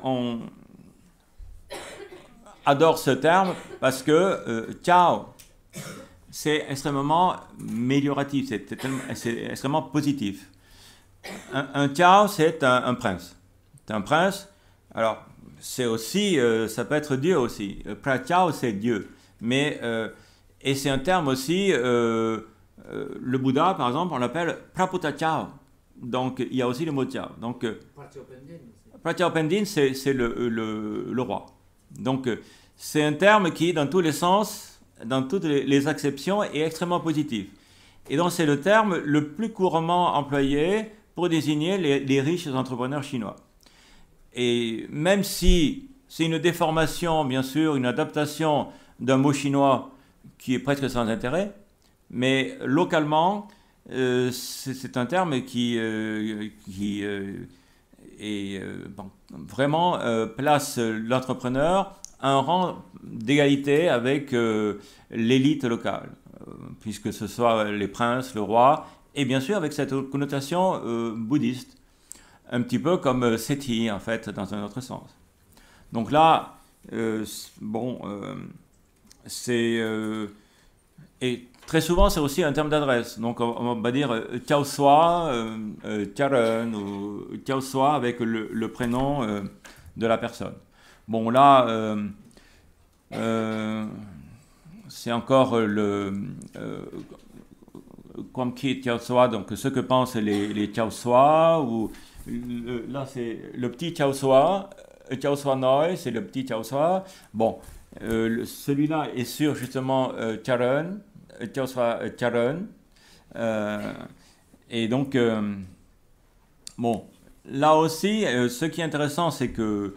adorent ce terme parce que Chao, c'est extrêmement amélioratif, c'est extrêmement positif. Un Chao, c'est un prince. C'est un prince. Alors, c'est aussi, ça peut être Dieu aussi. Pra Chao, c'est Dieu. Mais et c'est un terme aussi, le Bouddha, par exemple, on l'appelle Praputta Chao. Donc, il y a aussi le mot Chao. Donc, Prachao Pendin, c'est le roi. Donc, c'est un terme qui, dans tous les sens, dans toutes les acceptions, est extrêmement positif. Et donc, c'est le terme le plus couramment employé pour désigner les riches entrepreneurs chinois. Et même si c'est une déformation, bien sûr, une adaptation d'un mot chinois qui est presque sans intérêt, mais localement, c'est un terme qui vraiment place l'entrepreneur à un rang d'égalité avec l'élite locale, puisque ce soit les princes, le roi, et bien sûr avec cette connotation bouddhiste, un petit peu comme Sethi en fait, dans un autre sens. Donc là, et très souvent, c'est aussi un terme d'adresse. Donc, on va dire Chao Soa, Charan, ou Chao Soa avec le prénom de la personne. Bon, là, c'est encore le Kwamki Chao Soa, donc ce que pensent les Chao Soa, ou là, c'est le petit Chao Soa. Chao Soa Noi, c'est le petit Chao Soa. Bon, celui-là est sur justement Charan. Chao Soa Charan. Et donc, bon, là aussi, ce qui est intéressant, c'est que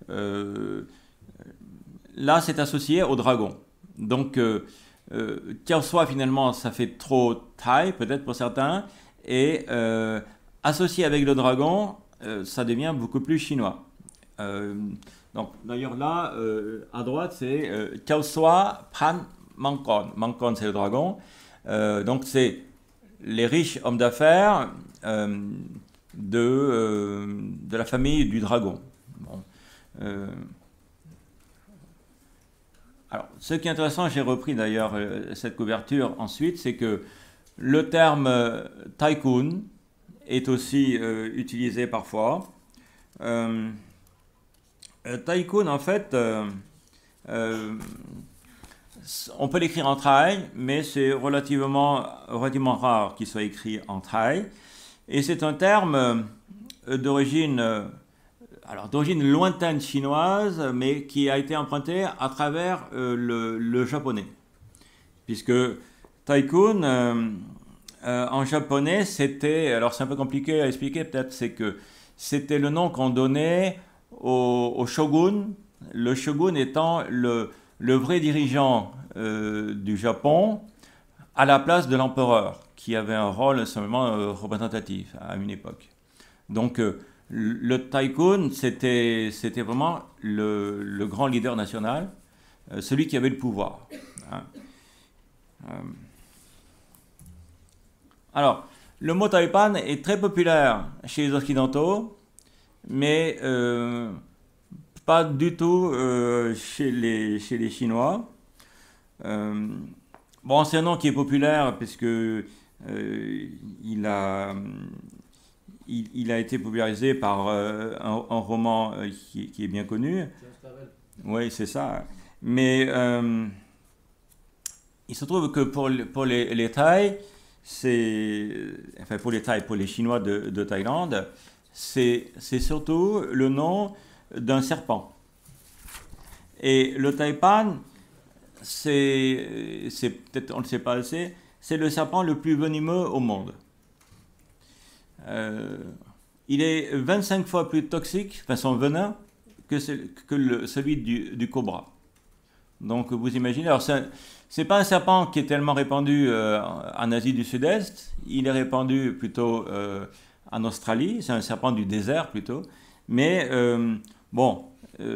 là, c'est associé au dragon. Donc, Chao Soa, finalement, ça fait trop thaï, peut-être pour certains. Et associé avec le dragon, ça devient beaucoup plus chinois. Donc, d'ailleurs, là, à droite, c'est Kiao Sua Pan Mankon. Mankon, c'est le dragon. Donc, c'est les riches hommes d'affaires de la famille du dragon. Bon. Alors, ce qui est intéressant, j'ai repris d'ailleurs cette couverture ensuite, c'est que le terme tycoon est aussi utilisé parfois. Tycoon, en fait, on peut l'écrire en thaï, mais c'est relativement rare qu'il soit écrit en thaï. Et c'est un terme d'origine lointaine chinoise, mais qui a été emprunté à travers le japonais. Puisque tycoon, en japonais, c'était, alors c'est un peu compliqué à expliquer peut-être, c'est que c'était le nom qu'on donnait au shogun, le shogun étant le vrai dirigeant du Japon à la place de l'empereur, qui avait un rôle simplement représentatif à une époque. Donc le tycoon, c'était vraiment le grand leader national, celui qui avait le pouvoir. Hein. Alors, le mot taipan est très populaire chez les Occidentaux, mais pas du tout chez les Chinois. Bon, c'est un nom qui est populaire puisque il a été popularisé par un roman qui est bien connu. Oui, c'est ça. Mais il se trouve que pour les Thaïs, pour les Chinois de Thaïlande, c'est surtout le nom d'un serpent. Et le taipan, c'est peut-être, on ne le sait pas assez, c'est le serpent le plus venimeux au monde. Il est 25 fois plus toxique, enfin son venin, que celui du cobra. Donc vous imaginez, alors c'est pas un serpent qui est tellement répandu en Asie du Sud-Est, il est répandu plutôt en Australie, c'est un serpent du désert plutôt, mais bon,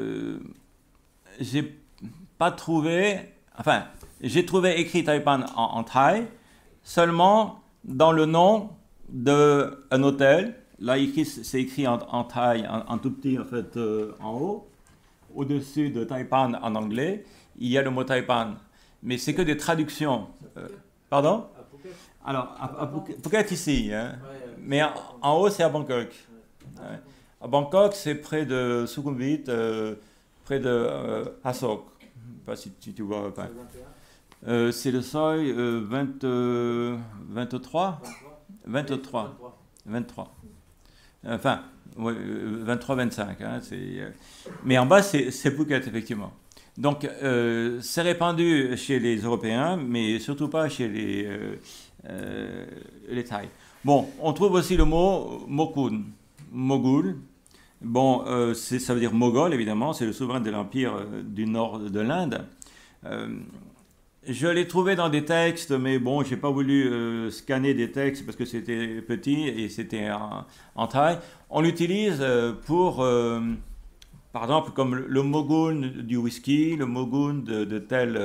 j'ai pas trouvé, enfin, j'ai trouvé écrit taipan en thaï, seulement dans le nom d'un hôtel. Là, c'est écrit en thaï, en tout petit, en fait, en haut. Au-dessus de taipan en anglais, il y a le mot taipan. Mais c'est que des traductions. Pardon? Alors, à Phuket ici, hein. Mais en haut, c'est à Bangkok. Ouais. À Bangkok, c'est près de Sukhumvit, près de Hasok. Je ne sais pas si tu vois. Enfin, c'est le seuil 23. Enfin, ouais, 23-25. Hein, mais en bas, c'est Phuket, effectivement. Donc, c'est répandu chez les Européens, mais surtout pas chez les Thaïs. Bon, on trouve aussi le mot Mokun, Mogul. Bon, ça veut dire Moghol, évidemment, c'est le souverain de l'empire du nord de l'Inde. Je l'ai trouvé dans des textes, mais bon, j'ai pas voulu scanner des textes parce que c'était petit et c'était en thaï. On l'utilise pour, par exemple, comme le mogun du whisky, le mogun de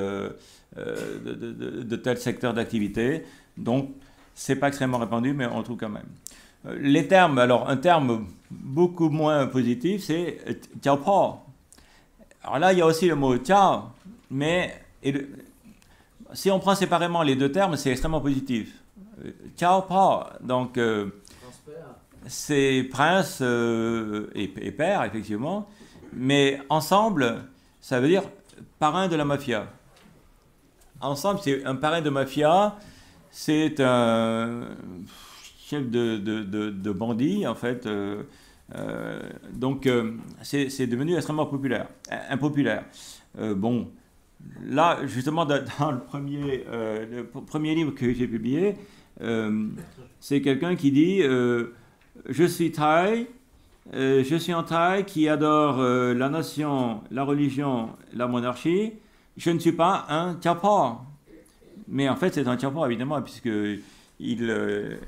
tel secteur d'activité. Donc, c'est pas extrêmement répandu, mais on le trouve quand même. Les termes, alors un terme beaucoup moins positif, c'est Tiao Po. Alors là, il y a aussi le mot Tiao, mais si on prend séparément les deux termes, c'est extrêmement positif. Tiao Po, donc c'est prince et père, effectivement, mais ensemble, ça veut dire parrain de la mafia. Ensemble, c'est un parrain de mafia, c'est un chef de bandits, en fait. Donc, c'est devenu extrêmement impopulaire. Bon, là, justement, dans le premier livre que j'ai publié, c'est quelqu'un qui dit je suis Thaï, je suis un Thaï qui adore la nation, la religion, la monarchie. Je ne suis pas un Tiao Po. Mais en fait, c'est un Tiao Po, évidemment, puisque il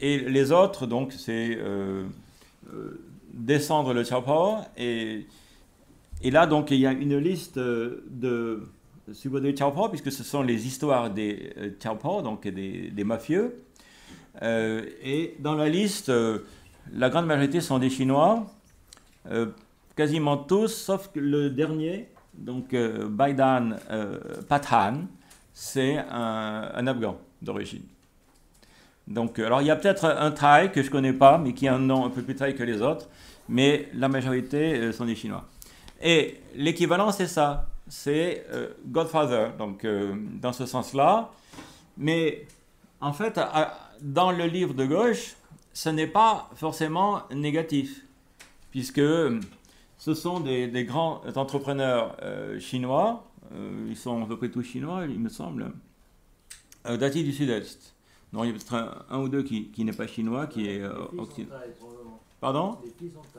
Et les autres, donc, c'est descendre le Qiaopo. Et là, donc, il y a une liste de subordonnés Qiaopo, puisque ce sont les histoires des Qiaopo, donc des mafieux. Et dans la liste, la grande majorité sont des Chinois, quasiment tous, sauf que le dernier, donc Baidan Pathan, c'est un Afghan d'origine. Donc, alors il y a peut-être un Thaï que je ne connais pas, mais qui a un nom un peu plus Thaï que les autres, mais la majorité sont des Chinois. Et l'équivalent, c'est ça, c'est Godfather, donc dans ce sens-là. Mais en fait, dans le livre de gauche, ce n'est pas forcément négatif, puisque ce sont des grands entrepreneurs chinois, ils sont à peu près tous chinois, il me semble, d'Asie du Sud-Est. Non, il y a peut-être un ou deux qui n'est pas chinois, qui est occidental. Pardon? Les filles sont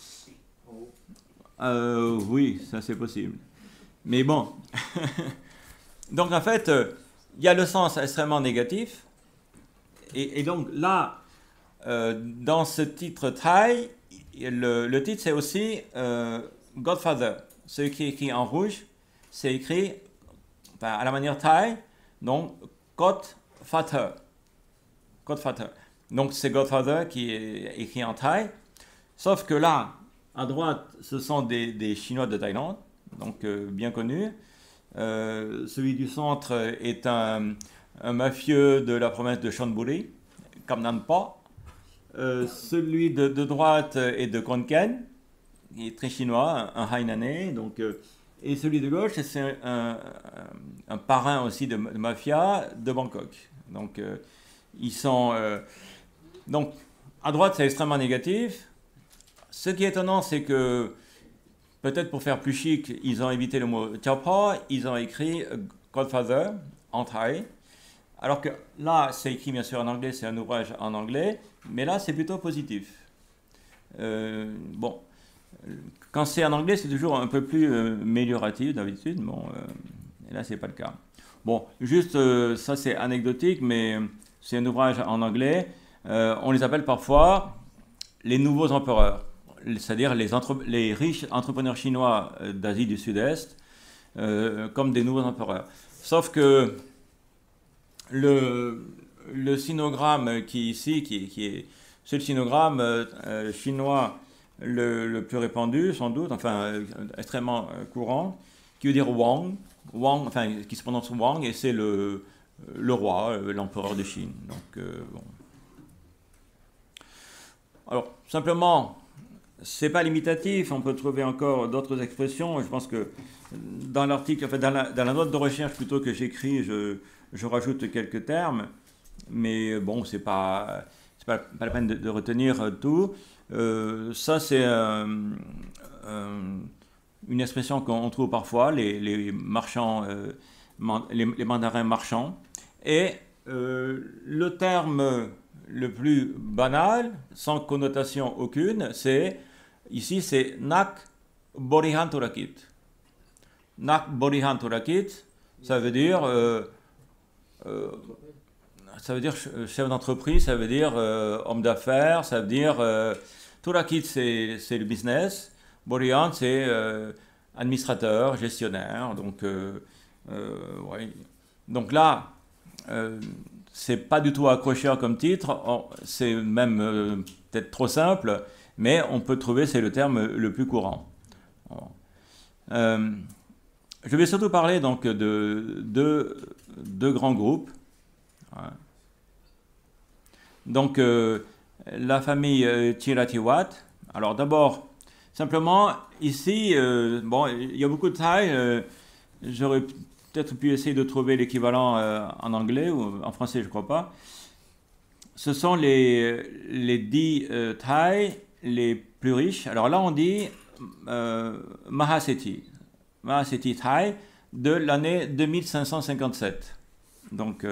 tailles. Oui, ça c'est possible. Mais bon. Donc en fait, il y a le sens extrêmement négatif. Et donc là, dans ce titre thaï, le titre c'est aussi Godfather. Ce qui est écrit en rouge, c'est écrit à la manière thaï, donc Godfather. Godfather. Donc c'est Godfather qui est écrit en thaï. Sauf que là, à droite, ce sont des Chinois de Thaïlande, donc bien connus. Celui du centre est un mafieux de la province de Chonburi, Kamnanpa. Celui de droite est de Khon Kaen, il est très chinois, un Hainanais. Donc, et celui de gauche, c'est un parrain aussi de mafia de Bangkok. Donc, ils sont. Donc, à droite, c'est extrêmement négatif. Ce qui est étonnant, c'est que, peut-être pour faire plus chic, ils ont évité le mot Qiaopo, ils ont écrit Godfather en thaï. Alors que là, c'est écrit bien sûr en anglais, c'est un ouvrage en anglais, mais là, c'est plutôt positif. Bon, quand c'est en anglais, c'est toujours un peu plus amélioratif d'habitude, bon, et là, c'est pas le cas. Bon, juste, ça c'est anecdotique, mais c'est un ouvrage en anglais. On les appelle parfois les nouveaux empereurs, c'est-à-dire les riches entrepreneurs chinois d'Asie du Sud-Est, comme des nouveaux empereurs. Sauf que le sinogramme qui est c'est le sinogramme chinois le plus répandu, sans doute, enfin extrêmement courant, qui veut dire Wang, enfin qui se prononce Wang, et c'est le roi, l'empereur de Chine. Donc, bon. Alors, simplement, c'est pas limitatif, on peut trouver encore d'autres expressions. Je pense que dans l'article, enfin, dans la note de recherche plutôt que j'écris, je rajoute quelques termes, mais bon, c'est pas la peine de retenir tout. Ça, c'est une expression qu'on trouve parfois, les marchands, les mandarins marchands. Et le terme le plus banal, sans connotation aucune, ici c'est Nak Borihan Turakit. Nak Borihan Turakit, ça veut dire chef d'entreprise, ça veut dire homme d'affaires, ça veut dire Turakit c'est le business, Borihan c'est administrateur, gestionnaire, donc ouais. Donc là, c'est pas du tout accrocheur comme titre, c'est même peut-être trop simple, mais on peut trouver, c'est le terme le plus courant. Je vais surtout parler donc de deux grands groupes. Donc la famille Chiratiwat. Alors d'abord, simplement ici, bon, il y a beaucoup de tailles. J'aurais peut-être pu essayer de trouver l'équivalent en anglais ou en français, je ne crois pas. Ce sont les 10 Thaïs les plus riches. Alors là, on dit Mahasethi Thaï de l'année 2557. Donc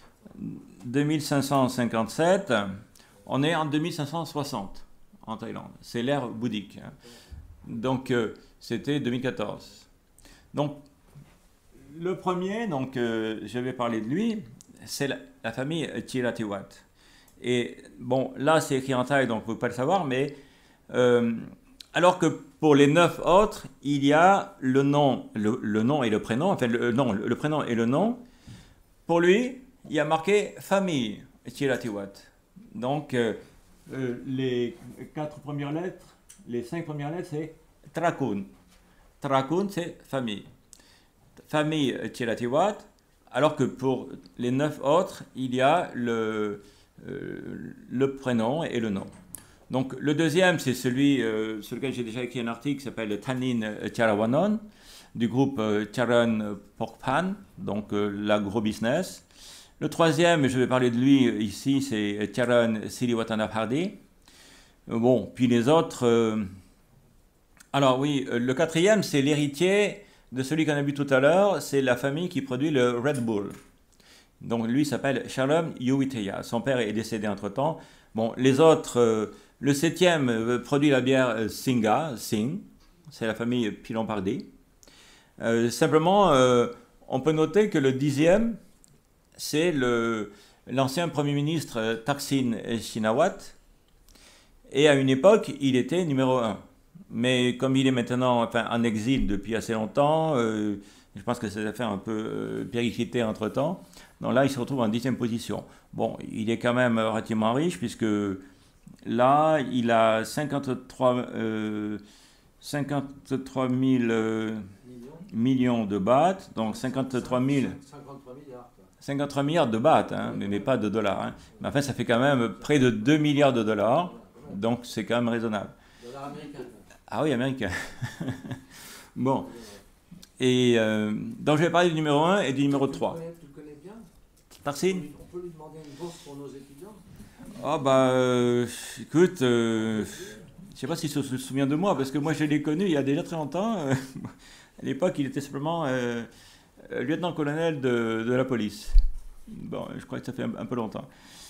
2557, on est en 2560 en Thaïlande. C'est l'ère bouddhique. Hein. Donc c'était 2014. Donc le premier, donc, je vais parler de lui, c'est la famille Chiratiwat. Et bon, là, c'est écrit en thaï, donc vous ne pouvez pas le savoir, mais alors que pour les 9 autres, il y a le nom et le prénom, enfin le prénom et le nom. Pour lui, il y a marqué famille, Chiratiwat. Donc, les 4 premières lettres, les 5 premières lettres, c'est Trakun. Trakun, c'est famille. Famille Chiratiwat, alors que pour les 9 autres, il y a le prénom et le nom. Donc, le deuxième, c'est celui sur lequel j'ai déjà écrit un article qui s'appelle Tanin Charawanon, du groupe Charan Pokpan, donc l'agro-business. Le troisième, je vais parler de lui ici, c'est Charan Siriwatanaphardi. Bon, puis les autres. Alors oui, le quatrième, c'est l'héritier de celui qu'on a vu tout à l'heure, c'est la famille qui produit le Red Bull. Donc lui s'appelle Shalom Yuwiteya. Son père est décédé entre-temps. Bon, les autres, le septième produit la bière Singh, c'est la famille Pilon-Pardi. Simplement, on peut noter que le dixième, c'est l'ancien Premier ministre Thaksin Shinawat. Et à une époque, il était numéro 1. Mais comme il est maintenant en exil depuis assez longtemps, je pense que ça a fait un peu péricliter entre-temps. Donc là, il se retrouve en 10e position. Bon, il est quand même relativement riche, puisque là, il a 53 000 millions de bahts, donc 53 milliards. 53 milliards de bahts, hein, mais pas de dollars. Hein. Mais enfin, ça fait quand même près de 2 milliards de dollars, donc c'est quand même raisonnable. Dollars américains. Ah oui, américain. Bon. Et donc je vais parler du numéro 1 et du numéro 3. Tu le connais bien? Tarsin? On peut lui demander une bourse pour nos étudiants? Ah bah écoute, je sais pas s'il se souvient de moi, parce que moi je l'ai connu il y a déjà très longtemps. À l'époque, il était simplement lieutenant-colonel de la police. Bon, je crois que ça fait un peu longtemps.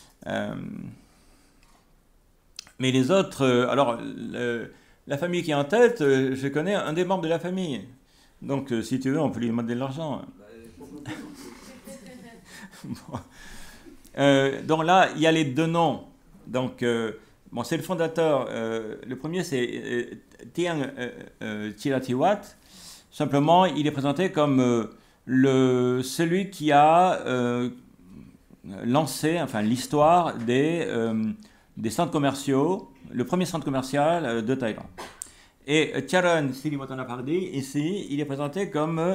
Mais les autres, alors, la famille qui est en tête, je connais un des membres de la famille. Donc, si tu veux, on peut lui demander de l'argent. Bon. Donc là, il y a les deux noms. Donc, bon, c'est le fondateur. Le premier, c'est Tiang Chiratiwat. Simplement, il est présenté comme celui qui a lancé, l'histoire des centres commerciaux, le premier centre commercial de Thaïlande. Et Charan Siriwatanaphardi, ici, il est présenté comme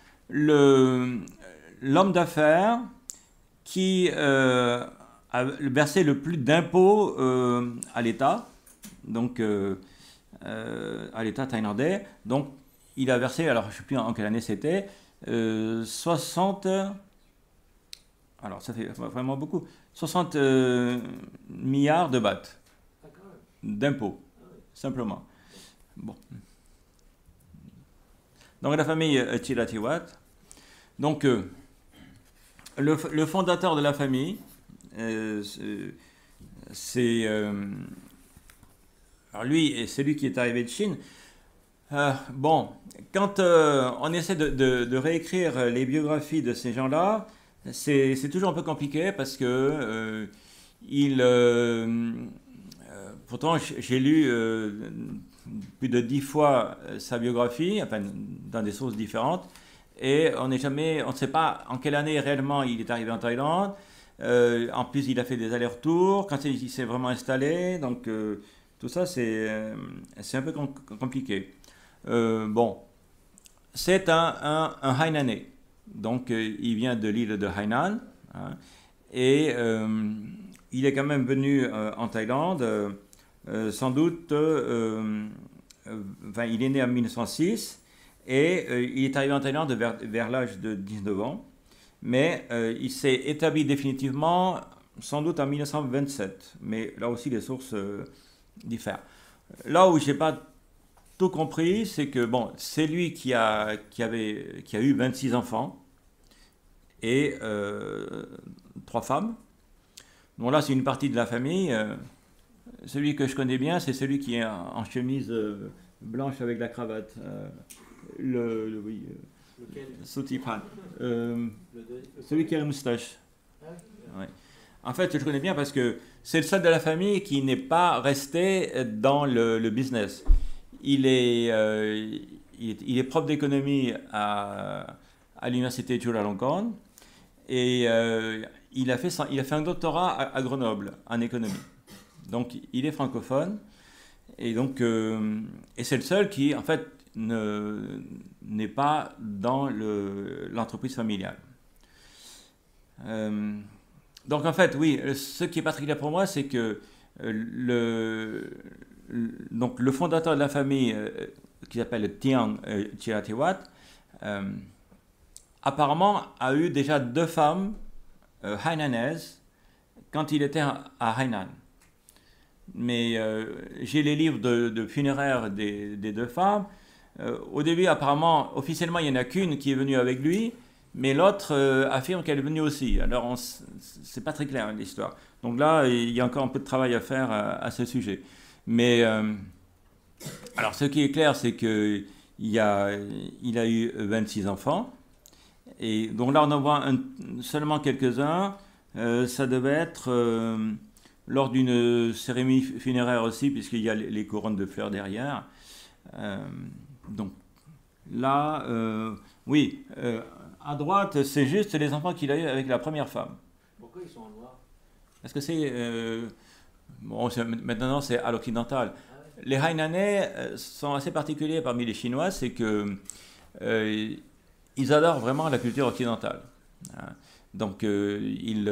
l'homme d'affaires qui a versé le plus d'impôts à l'État, donc à l'État thaïlandais. Donc, il a versé, alors je ne sais plus en quelle année c'était, 60, alors ça fait vraiment beaucoup, 60 milliards de bahts d'impôts, simplement. Bon. Donc la famille Chiratiwat. Donc le fondateur de la famille, c'est alors lui, c'est lui qui est arrivé de Chine. Bon, quand on essaie de réécrire les biographies de ces gens-là, c'est toujours un peu compliqué parce que pourtant j'ai lu plus de 10 fois sa biographie, dans des sources différentes, et on ne sait pas en quelle année réellement il est arrivé en Thaïlande. En plus, il a fait des allers-retours quand il s'est vraiment installé, donc tout ça c'est un peu compliqué. Bon, c'est un Hainanais, donc il vient de l'île de Hainan, hein, et il est quand même venu en Thaïlande, sans doute, il est né en 1906, et il est arrivé en Thaïlande vers l'âge de 19 ans, mais il s'est établi définitivement sans doute en 1927, mais là aussi les sources diffèrent. Là où je n'ai pas tout compris, c'est que bon, c'est lui qui a eu 26 enfants et 3 femmes. Bon là c'est une partie de la famille. Celui que je connais bien, c'est celui qui est en chemise blanche avec la cravate. Sotipan. Celui qui a la moustache. Ouais. En fait, je connais bien parce que c'est le seul de la famille qui n'est pas resté dans le business. Il est prof d'économie à l'université Chulalongkorn et il a fait un doctorat à Grenoble en économie. Donc, il est francophone et donc et c'est le seul qui, en fait, n'est pas dans l'entreprise familiale. Donc en fait, oui, ce qui est particulier pour moi, c'est que donc, le fondateur de la famille, qui s'appelle Tiang Chiratiwat, apparemment a eu déjà 2 femmes hainanaises quand il était à Hainan. Mais j'ai les livres de funéraires des 2 femmes. Au début, apparemment, officiellement, il n'y en a qu'une qui est venue avec lui, mais l'autre affirme qu'elle est venue aussi. Alors, c'est pas très clair, l'histoire. Donc là, il y a encore un peu de travail à faire à ce sujet. Mais, alors, ce qui est clair, c'est qu'il a eu 26 enfants. Et donc là, on en voit seulement quelques-uns. Ça devait être lors d'une cérémonie funéraire aussi, puisqu'il y a les couronnes de fleurs derrière. Donc là, oui, à droite, c'est juste les enfants qu'il a eu avec la première femme. Pourquoi ils sont en noir? Parce que c'est... bon, maintenant, c'est à l'occidental. Ah ouais. Les Hainanais sont assez particuliers parmi les Chinois, c'est que ils adorent vraiment la culture occidentale. Hein. Donc, ils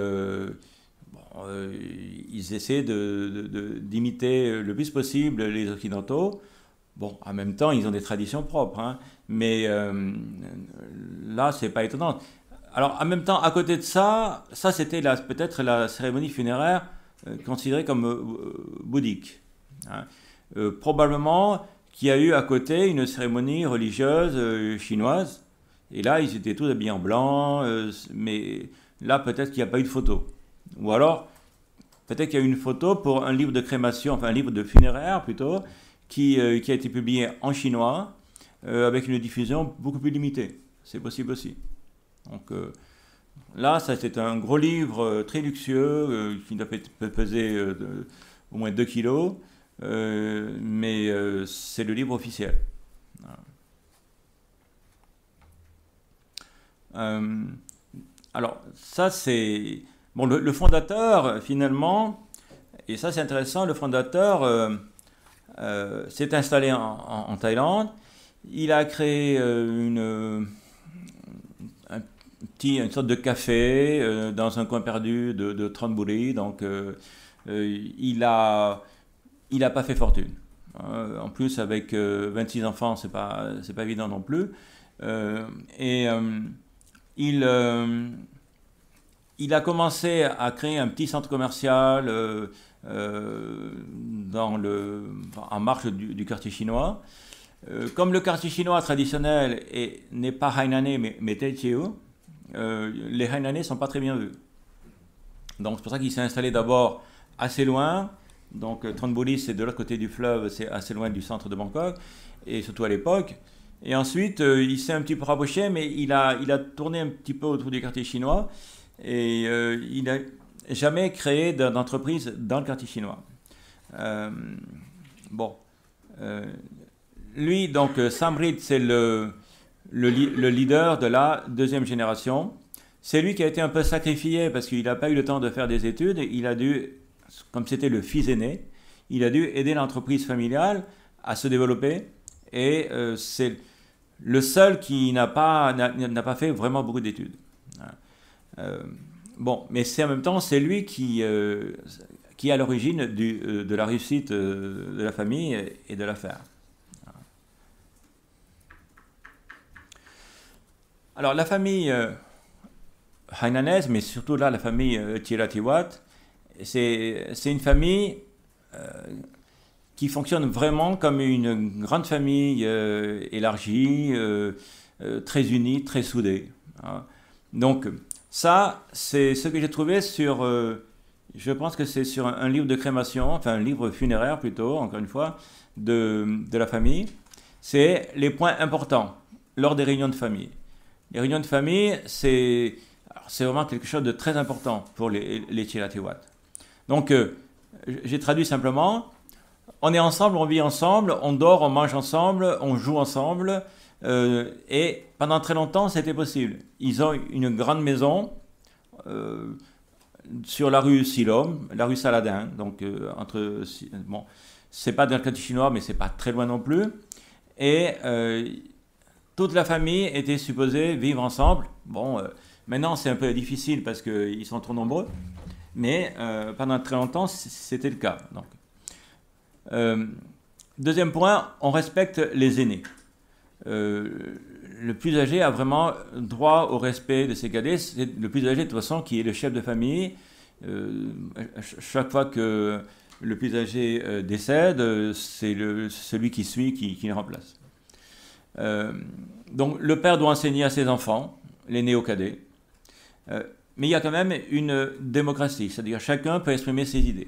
essaient d'imiter le plus possible les Occidentaux. Bon, en même temps, ils ont des traditions propres, hein, mais là, c'est pas étonnant. Alors, en même temps, à côté de ça, c'était peut-être la cérémonie funéraire considérée comme bouddhique. Hein. Probablement qu'il y a eu à côté une cérémonie religieuse chinoise, et là, ils étaient tous habillés en blanc, mais là, peut-être qu'il n'y a pas eu de photo. Ou alors, peut-être qu'il y a eu une photo pour un livre de crémation, enfin un livre de funéraire plutôt, qui a été publié en chinois, avec une diffusion beaucoup plus limitée. C'est possible aussi. Donc là, ça c'est un gros livre très luxueux, qui doit peser au moins 2 kilos, mais c'est le livre officiel. Alors, ça c'est... Bon, le fondateur, finalement, et ça c'est intéressant, le fondateur s'est installé en Thaïlande. Il a créé une sorte de café dans un coin perdu de Thonburi. Donc, il a pas fait fortune. En plus, avec 26 enfants, c'est pas évident non plus. Il a commencé à créer un petit centre commercial en marge du quartier chinois. Comme le quartier chinois traditionnel n'est pas hainanais mais Teochew, les hainanais ne sont pas très bien vus. Donc c'est pour ça qu'il s'est installé d'abord assez loin. Donc Thonburi, c'est de l'autre côté du fleuve, c'est assez loin du centre de Bangkok, et surtout à l'époque. Et ensuite, il s'est un petit peu rapproché, mais il a tourné un petit peu autour du quartier chinois. Et il n'a jamais créé d'entreprise dans le quartier chinois. Lui, donc, Samrit, c'est le leader de la 2e génération. C'est lui qui a été un peu sacrifié parce qu'il n'a pas eu le temps de faire des études. Il a dû, comme c'était le fils aîné, il a dû aider l'entreprise familiale à se développer. Et c'est le seul qui n'a pas fait vraiment beaucoup d'études. Bon, mais en même temps, c'est lui qui est à l'origine de la réussite de la famille et de l'affaire. Alors, la famille hainanaise, mais surtout là, la famille Chiratiwat, c'est une famille qui fonctionne vraiment comme une grande famille élargie, très unie, très soudée. Hein. Donc, ça, c'est ce que j'ai trouvé sur, je pense que c'est sur un livre de crémation, enfin un livre funéraire plutôt, encore une fois, de la famille. C'est les points importants lors des réunions de famille. Les réunions de famille, c'est C'est vraiment quelque chose de très important pour les Chilatiwat. Donc, j'ai traduit simplement, on est ensemble, on vit ensemble, on dort, on mange ensemble, on joue ensemble, et pendant très longtemps, c'était possible. Ils ont une grande maison sur la rue Silom, la rue Saladin, donc bon, c'est pas dans le quartier chinois, mais c'est pas très loin non plus, et toute la famille était supposée vivre ensemble. Bon, maintenant c'est un peu difficile parce qu'ils sont trop nombreux, mais pendant très longtemps c'était le cas. Donc. Deuxième point, on respecte les aînés. Le plus âgé a vraiment droit au respect de ses cadets. C'est le plus âgé de toute façon qui est le chef de famille. Chaque fois que le plus âgé décède, c'est celui qui suit qui le remplace. Donc le père doit enseigner à ses enfants, l'aîné au cadet. Mais il y a quand même une démocratie, c'est-à-dire chacun peut exprimer ses idées.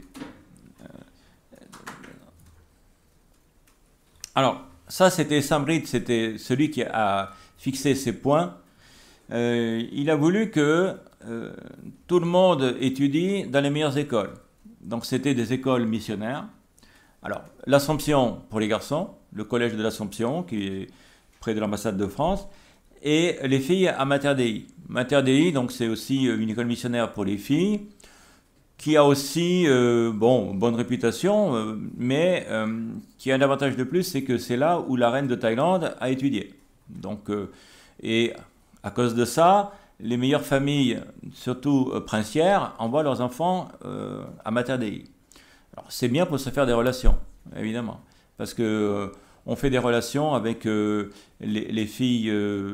Alors, ça c'était Samrit, c'était celui qui a fixé ces points. Il a voulu que tout le monde étudie dans les meilleures écoles. Donc c'était des écoles missionnaires. Alors, l'Assomption pour les garçons, le collège de l'Assomption, qui est près de l'ambassade de France, et les filles à Mater Dei. Mater Dei, donc c'est aussi une école missionnaire pour les filles, qui a aussi bonne réputation, mais qui a un avantage de plus, c'est que c'est là où la reine de Thaïlande a étudié. Donc, et à cause de ça, les meilleures familles, surtout princières, envoient leurs enfants à Mater Dei. Alors, c'est bien pour se faire des relations, évidemment, parce que on fait des relations avec les filles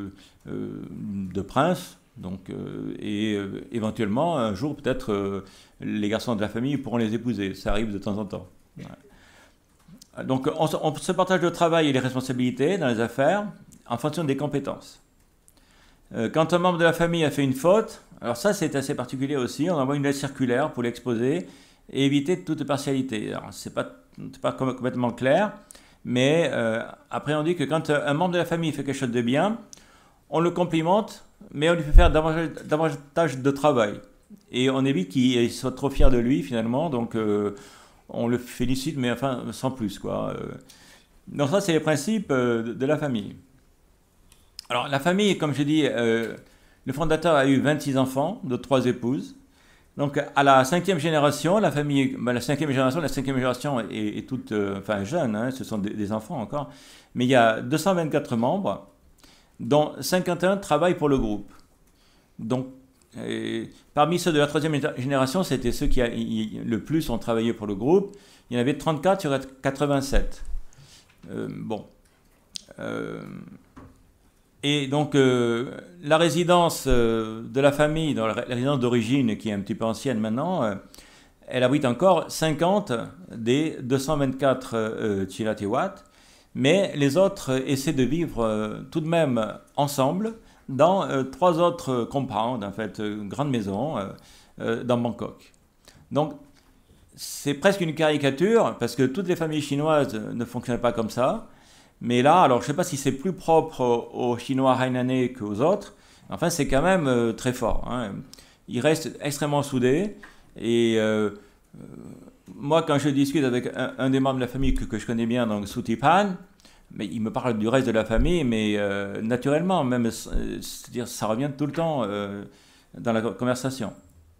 de princes. Donc, et éventuellement, un jour, peut-être, les garçons de la famille pourront les épouser. Ça arrive de temps en temps. Ouais. Donc, on se partage le travail et les responsabilités dans les affaires en fonction des compétences. Quand un membre de la famille a fait une faute, alors ça, c'est assez particulier aussi, on envoie une lettre circulaire pour l'exposer et éviter toute partialité. Alors, c'est pas complètement clair, mais après, on dit que quand un membre de la famille fait quelque chose de bien, on le complimente, mais on lui fait faire davantage de travail. Et on évite qu'il soit trop fier de lui, finalement. Donc, on le félicite, mais enfin, sans plus, quoi. Donc ça, c'est les principes de la famille. Alors, la famille, comme j'ai dit, le fondateur a eu 26 enfants, de 3 épouses. Donc, à la 5e génération, la famille, la 5e génération est toute jeune, hein, ce sont des enfants encore. Mais il y a 224 membres, dont 51 travaillent pour le groupe. Donc, parmi ceux de la 3e génération, c'était ceux qui le plus ont travaillé pour le groupe. Il y en avait 34 sur 87. Et donc, la résidence de la famille, dans la résidence d'origine, qui est un petit peu ancienne maintenant, elle abrite encore 50 des 224 Chilatiwat. Mais les autres essaient de vivre tout de même ensemble dans 3 autres compounds, en fait, grandes maisons, dans Bangkok. Donc, c'est presque une caricature, parce que toutes les familles chinoises ne fonctionnent pas comme ça. Mais là, alors je ne sais pas si c'est plus propre aux Chinois hainanais qu'aux autres, enfin c'est quand même très fort. Hein. Ils restent extrêmement soudés, et moi, quand je discute avec un des membres de la famille que je connais bien, donc Sutipan, mais il me parle du reste de la famille, mais naturellement, même, c'est-à-dire ça revient tout le temps dans la conversation.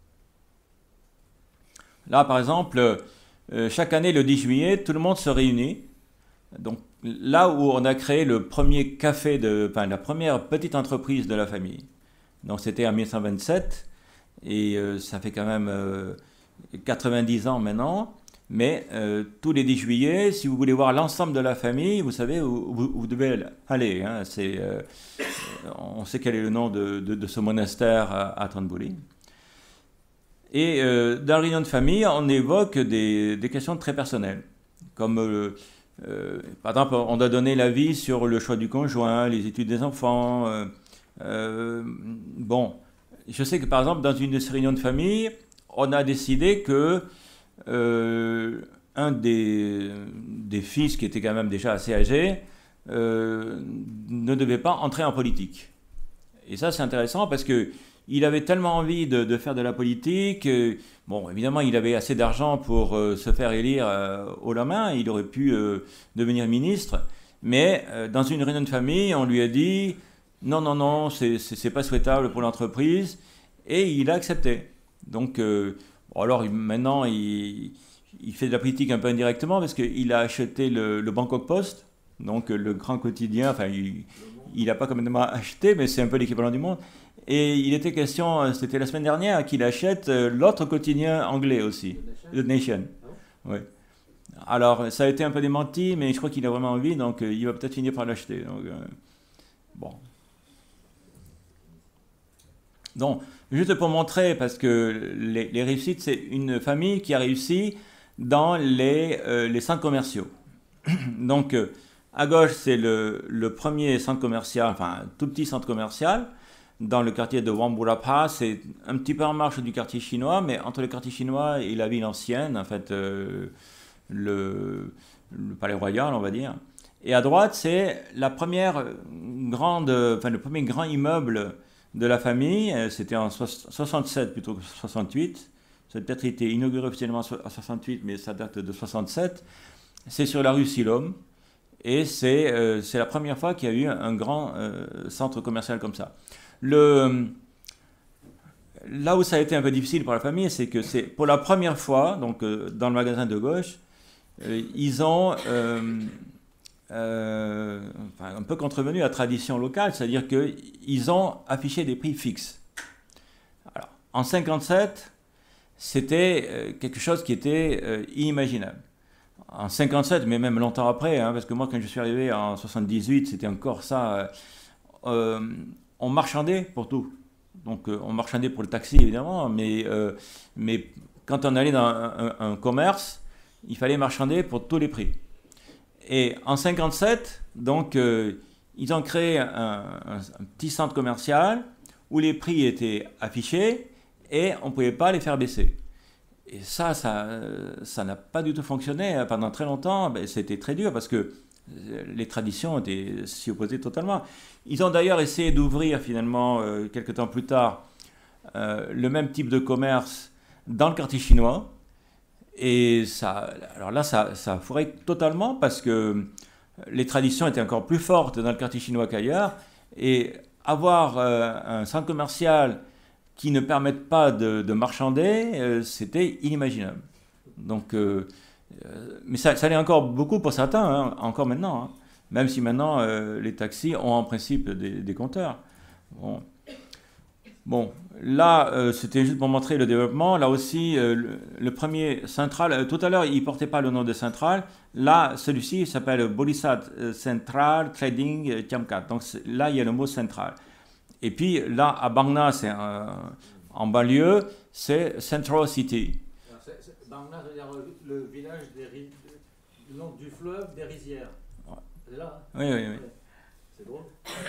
Là, par exemple, chaque année, le 10 juillet, tout le monde se réunit. Donc, là où on a créé le premier café, la première petite entreprise de la famille. Donc, c'était en 1927, et ça fait quand même 90 ans maintenant. Mais tous les 10 juillet, si vous voulez voir l'ensemble de la famille, vous savez où vous devez aller. Hein. On sait quel est le nom de ce monastère à Thonburi. Et dans la réunion de famille, on évoque des questions très personnelles. Comme, par exemple, on doit donner l'avis sur le choix du conjoint, les études des enfants. Bon, je sais que par exemple, dans une réunion de famille, on a décidé que un des fils, qui était quand même déjà assez âgé, ne devait pas entrer en politique. Et ça, c'est intéressant parce que il avait tellement envie de faire de la politique. Bon, évidemment, il avait assez d'argent pour se faire élire haut la main. Il aurait pu devenir ministre. Mais dans une réunion de famille, on lui a dit non, non, non, c'est pas souhaitable pour l'entreprise. Et il a accepté. Donc, alors maintenant, il fait de la politique un peu indirectement parce qu'il a acheté le Bangkok Post, donc le grand quotidien. Enfin, il n'a pas complètement acheté, mais c'est un peu l'équivalent du Monde. Et il était question, c'était la semaine dernière, qu'il achète l'autre quotidien anglais aussi, The Nation. Oui. Alors, ça a été un peu démenti, mais je crois qu'il a vraiment envie, donc il va peut-être finir par l'acheter. Bon. Donc, juste pour montrer, parce que les réussites, c'est une famille qui a réussi dans les centres commerciaux. Donc, à gauche, c'est le premier centre commercial, enfin, un tout petit centre commercial, dans le quartier de Wamburapha. C'est un petit peu en marche du quartier chinois, mais entre le quartier chinois et la ville ancienne, en fait, le palais royal, on va dire. Et à droite, c'est la première le premier grand immeuble de la famille. C'était en 67 plutôt que 68. Ça a peut-être été inauguré officiellement en 68, mais ça date de 67. C'est sur la rue Siloam. Et c'est la première fois qu'il y a eu un grand centre commercial comme ça. Là où ça a été un peu difficile pour la famille, c'est que c'est pour la première fois, donc dans le magasin de gauche, ils ont un peu contrevenu à la tradition locale, c'est-à-dire qu'ils ont affiché des prix fixes. Alors, en 57, c'était quelque chose qui était inimaginable. En 57, mais même longtemps après, hein, parce que moi, quand je suis arrivé en 78, c'était encore ça. On marchandait pour tout. Donc, on marchandait pour le taxi, évidemment, mais quand on allait dans un commerce, il fallait marchander pour tous les prix. Et en 57, donc, ils ont créé un petit centre commercial où les prix étaient affichés et on ne pouvait pas les faire baisser. Et ça n'a pas du tout fonctionné pendant très longtemps. Ben, c'était très dur parce que les traditions s'y opposaient totalement. Ils ont d'ailleurs essayé d'ouvrir finalement, quelques temps plus tard, le même type de commerce dans le quartier chinois. Et alors là, ça a foiré totalement parce que les traditions étaient encore plus fortes dans le quartier chinois qu'ailleurs. Et avoir un centre commercial qui ne permette pas de marchander, c'était inimaginable. Donc, mais ça l'est encore beaucoup pour certains, hein, encore maintenant. Hein. Même si maintenant, les taxis ont en principe des compteurs. Bon, là, c'était juste pour montrer le développement. Là aussi, le premier central, tout à l'heure, il ne portait pas le nom de central. Là, celui-ci s'appelle Borisat Central Trading Tiamkat. Donc là, il y a le mot central. Et puis là, à Bangna, c'est en banlieue, c'est Central City. Bangna, c'est-à-dire le village le long du fleuve des rizières. Ouais. C'est là, hein? Oui. Ouais. C'est drôle.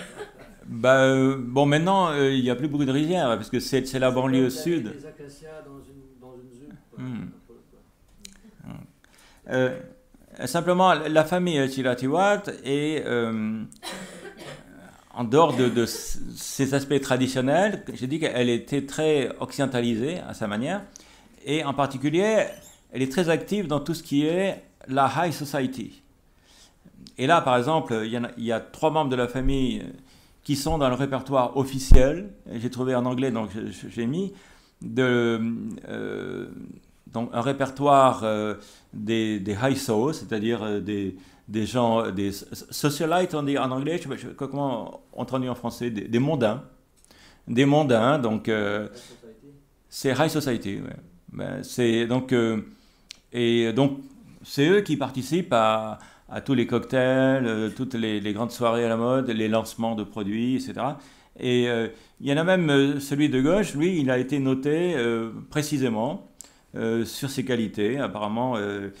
Bon, maintenant, il n'y a plus beaucoup de rizières, parce que c'est la banlieue sud. Des acacias dans une ZUP. Simplement, la famille Chilatiwat est, en dehors de ses aspects traditionnels, j'ai dit qu'elle était très occidentalisée à sa manière, et en particulier, elle est très active dans tout ce qui est la high society. Et là, par exemple, il y a 3 membres de la famille qui sont dans le répertoire officiel. J'ai trouvé en anglais, donc j'ai mis donc un répertoire des high souls, c'est-à-dire des gens, des socialites, on dit en anglais, je sais pas comment on traduit en français, des mondains. Des mondains, donc c'est high society. Ouais. Ben, donc c'est eux qui participent à tous les cocktails, toutes les grandes soirées à la mode, les lancements de produits, etc. Et il y en a même celui de gauche, lui, il a été noté précisément sur ses qualités. Apparemment,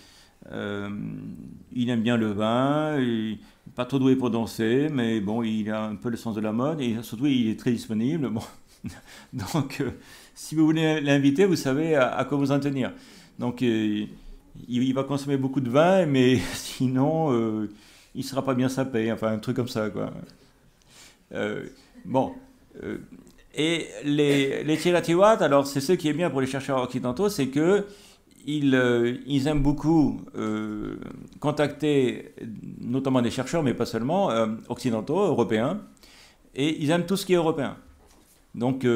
il aime bien le vin, il n'est pas trop doué pour danser, mais bon, il a un peu le sens de la mode et surtout, il est très disponible. Bon. Donc, si vous voulez l'inviter, vous savez à quoi vous en tenir. Donc, il va consommer beaucoup de vin, mais sinon, il ne sera pas bien sapé. Enfin, un truc comme ça, quoi. Et les Chilatiwat, alors c'est ce qui est bien pour les chercheurs occidentaux, c'est que ils aiment beaucoup contacter notamment des chercheurs, mais pas seulement, occidentaux, européens, et ils aiment tout ce qui est européen. Donc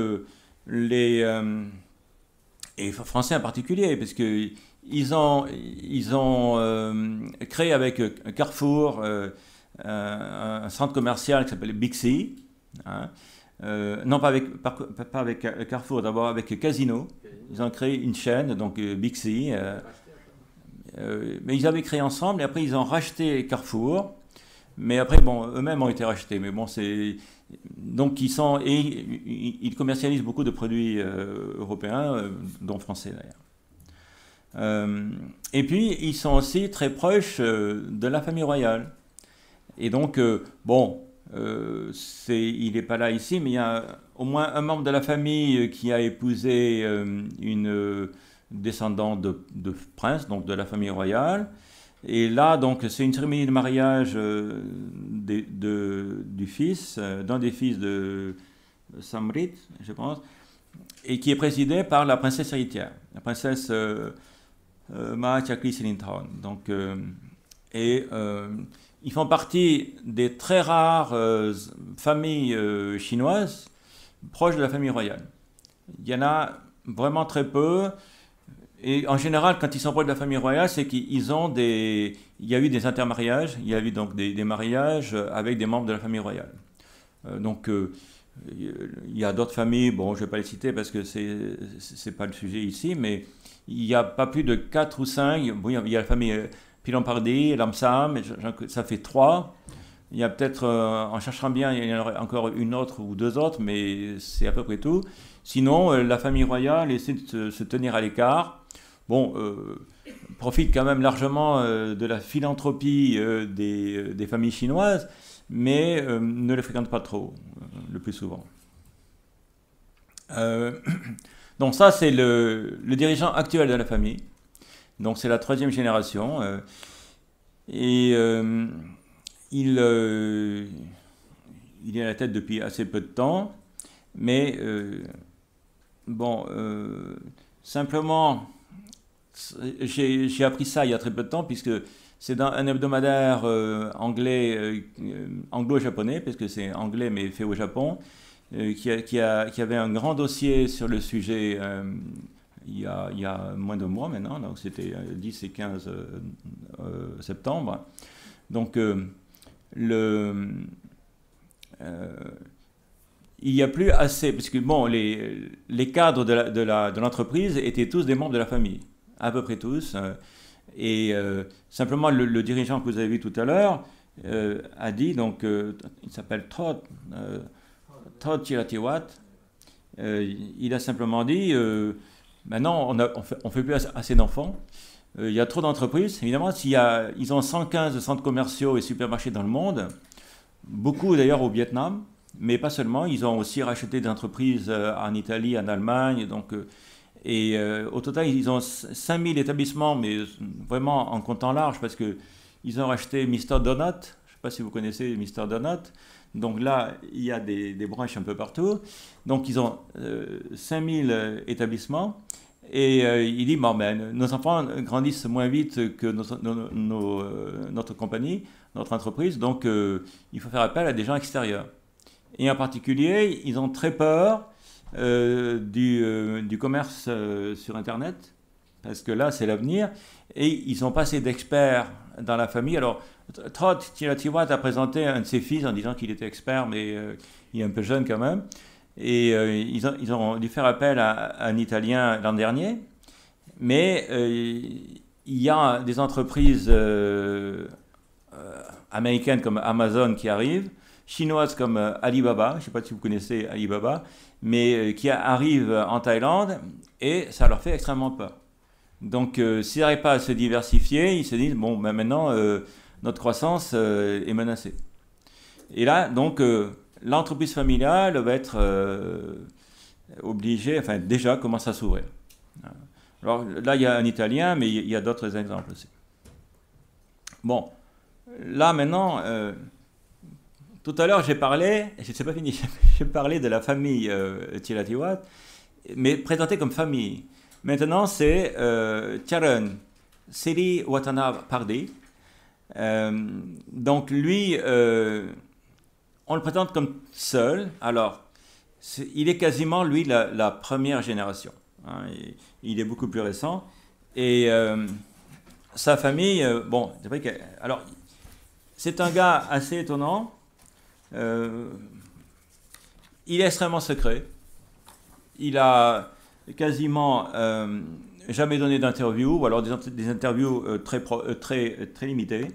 et français en particulier, parce que ils ont créé avec Carrefour un centre commercial qui s'appelle Bixi, hein. Non, pas avec Carrefour, d'abord avec Casino. Ils ont créé une chaîne, donc Bixi. Mais ils avaient créé ensemble et après ils ont racheté Carrefour. Mais après, bon, eux-mêmes ont été rachetés. Mais bon, c'est. Donc ils commercialisent beaucoup de produits européens, dont français d'ailleurs. Et puis ils sont aussi très proches de la famille royale. Et donc, bon. Il n'est pas là ici, mais il y a au moins un membre de la famille qui a épousé une descendante de prince, donc de la famille royale. Et là, donc, c'est une cérémonie de mariage du fils, d'un des fils de Samrit, je pense, et qui est présidée par la princesse héritière, la princesse Maha Chakrisirinthorn. Donc, ils font partie des très rares familles chinoises proches de la famille royale. Il y en a vraiment très peu. Et en général, quand ils sont proches de la famille royale, c'est qu'ils ont il y a eu des intermariages, il y a eu donc des mariages avec des membres de la famille royale. Il y a d'autres familles, bon, je ne vais pas les citer parce que c'est pas le sujet ici, mais il n'y a pas plus de 4 ou 5. Bon, il y a la famille Pilampardi, Lamsam, ça fait 3. Il y a peut-être, en cherchant bien, il y en aurait encore une autre ou 2 autres, mais c'est à peu près tout. Sinon, la famille royale essaie de se tenir à l'écart. Bon, profite quand même largement de la philanthropie des familles chinoises, mais ne les fréquente pas trop, le plus souvent. Donc ça, c'est le dirigeant actuel de la famille. Donc c'est la 3e génération. Il est à la tête depuis assez peu de temps. Mais bon, simplement, j'ai appris ça il y a très peu de temps, puisque c'est dans un hebdomadaire anglais, anglo-japonais, parce que c'est anglais mais fait au Japon, qui avait un grand dossier sur le sujet il y a moins de mois maintenant, donc c'était 10 et 15 septembre. Donc il n'y a plus assez, parce que bon, les cadres de l'entreprise étaient tous des membres de la famille, à peu près tous. Et simplement, le dirigeant que vous avez vu tout à l'heure a dit, donc, il s'appelle Todd Chilatiwat, il a simplement dit, maintenant, on fait plus assez d'enfants. Il y a trop d'entreprises. Évidemment, ils ont 115 centres commerciaux et supermarchés dans le monde, beaucoup d'ailleurs au Vietnam, mais pas seulement. Ils ont aussi racheté des entreprises en Italie, en Allemagne. Donc, au total, ils ont 5000 établissements, mais vraiment en comptant large, parce qu'ils ont racheté Mr. Donut. Je ne sais pas si vous connaissez Mr. Donut. Donc là, il y a des branches un peu partout. Donc, ils ont 5000 établissements. Et il dit, bon, ben, nos enfants grandissent moins vite que notre compagnie, notre entreprise, donc il faut faire appel à des gens extérieurs. Et en particulier, ils ont très peur du commerce sur Internet, parce que là, c'est l'avenir, et ils ont pas assez d'experts dans la famille. Alors, Todd Chilatiwat a présenté un de ses fils en disant qu'il était expert, mais il est un peu jeune quand même. Et ils ont dû faire appel à un Italien l'an dernier. Mais il y a des entreprises américaines comme Amazon qui arrivent, chinoises comme Alibaba, je ne sais pas si vous connaissez Alibaba, mais qui arrivent en Thaïlande et ça leur fait extrêmement peur. Donc s'ils n'arrivent pas à se diversifier, ils se disent, bon, ben maintenant, notre croissance est menacée. Et là, donc, l'entreprise familiale va être obligée, enfin déjà commence à s'ouvrir. Alors là, il y a un Italien, mais il y a d'autres exemples aussi. Bon, là maintenant, tout à l'heure, j'ai parlé, je ne sais pas fini, j'ai parlé de la famille Chilatiwat, mais présentée comme famille. Maintenant, c'est Charan Siri Watana Pardi. Donc, lui, on le présente comme seul. Alors, il est quasiment, lui, la première génération. Hein, il est beaucoup plus récent. Et sa famille, bon, c'est vrai que. Alors, c'est un gars assez étonnant. Il est extrêmement secret. Il a quasiment jamais donné d'interview, ou alors des interviews très limitées.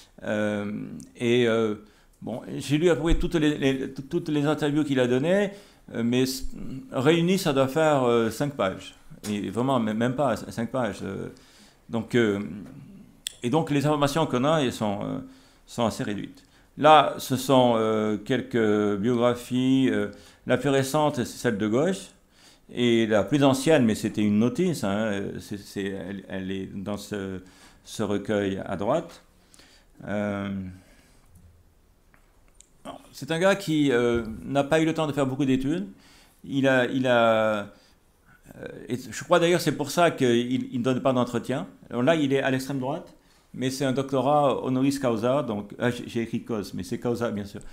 Bon, j'ai lu à peu près toutes les interviews qu'il a données, mais réunies, ça doit faire 5 pages. Et vraiment, même pas 5 pages. Et donc, les informations qu'on a sont assez réduites. Là, ce sont quelques biographies. La plus récente, c'est celle de gauche. Et la plus ancienne, mais c'était une notice, hein, elle est dans ce recueil à droite. C'est un gars qui n'a pas eu le temps de faire beaucoup d'études. Je crois d'ailleurs c'est pour ça qu'il ne donne pas d'entretien. Alors là, il est à l'extrême droite, mais c'est un doctorat honoris causa. Donc, j'ai écrit cause, mais c'est causa, bien sûr.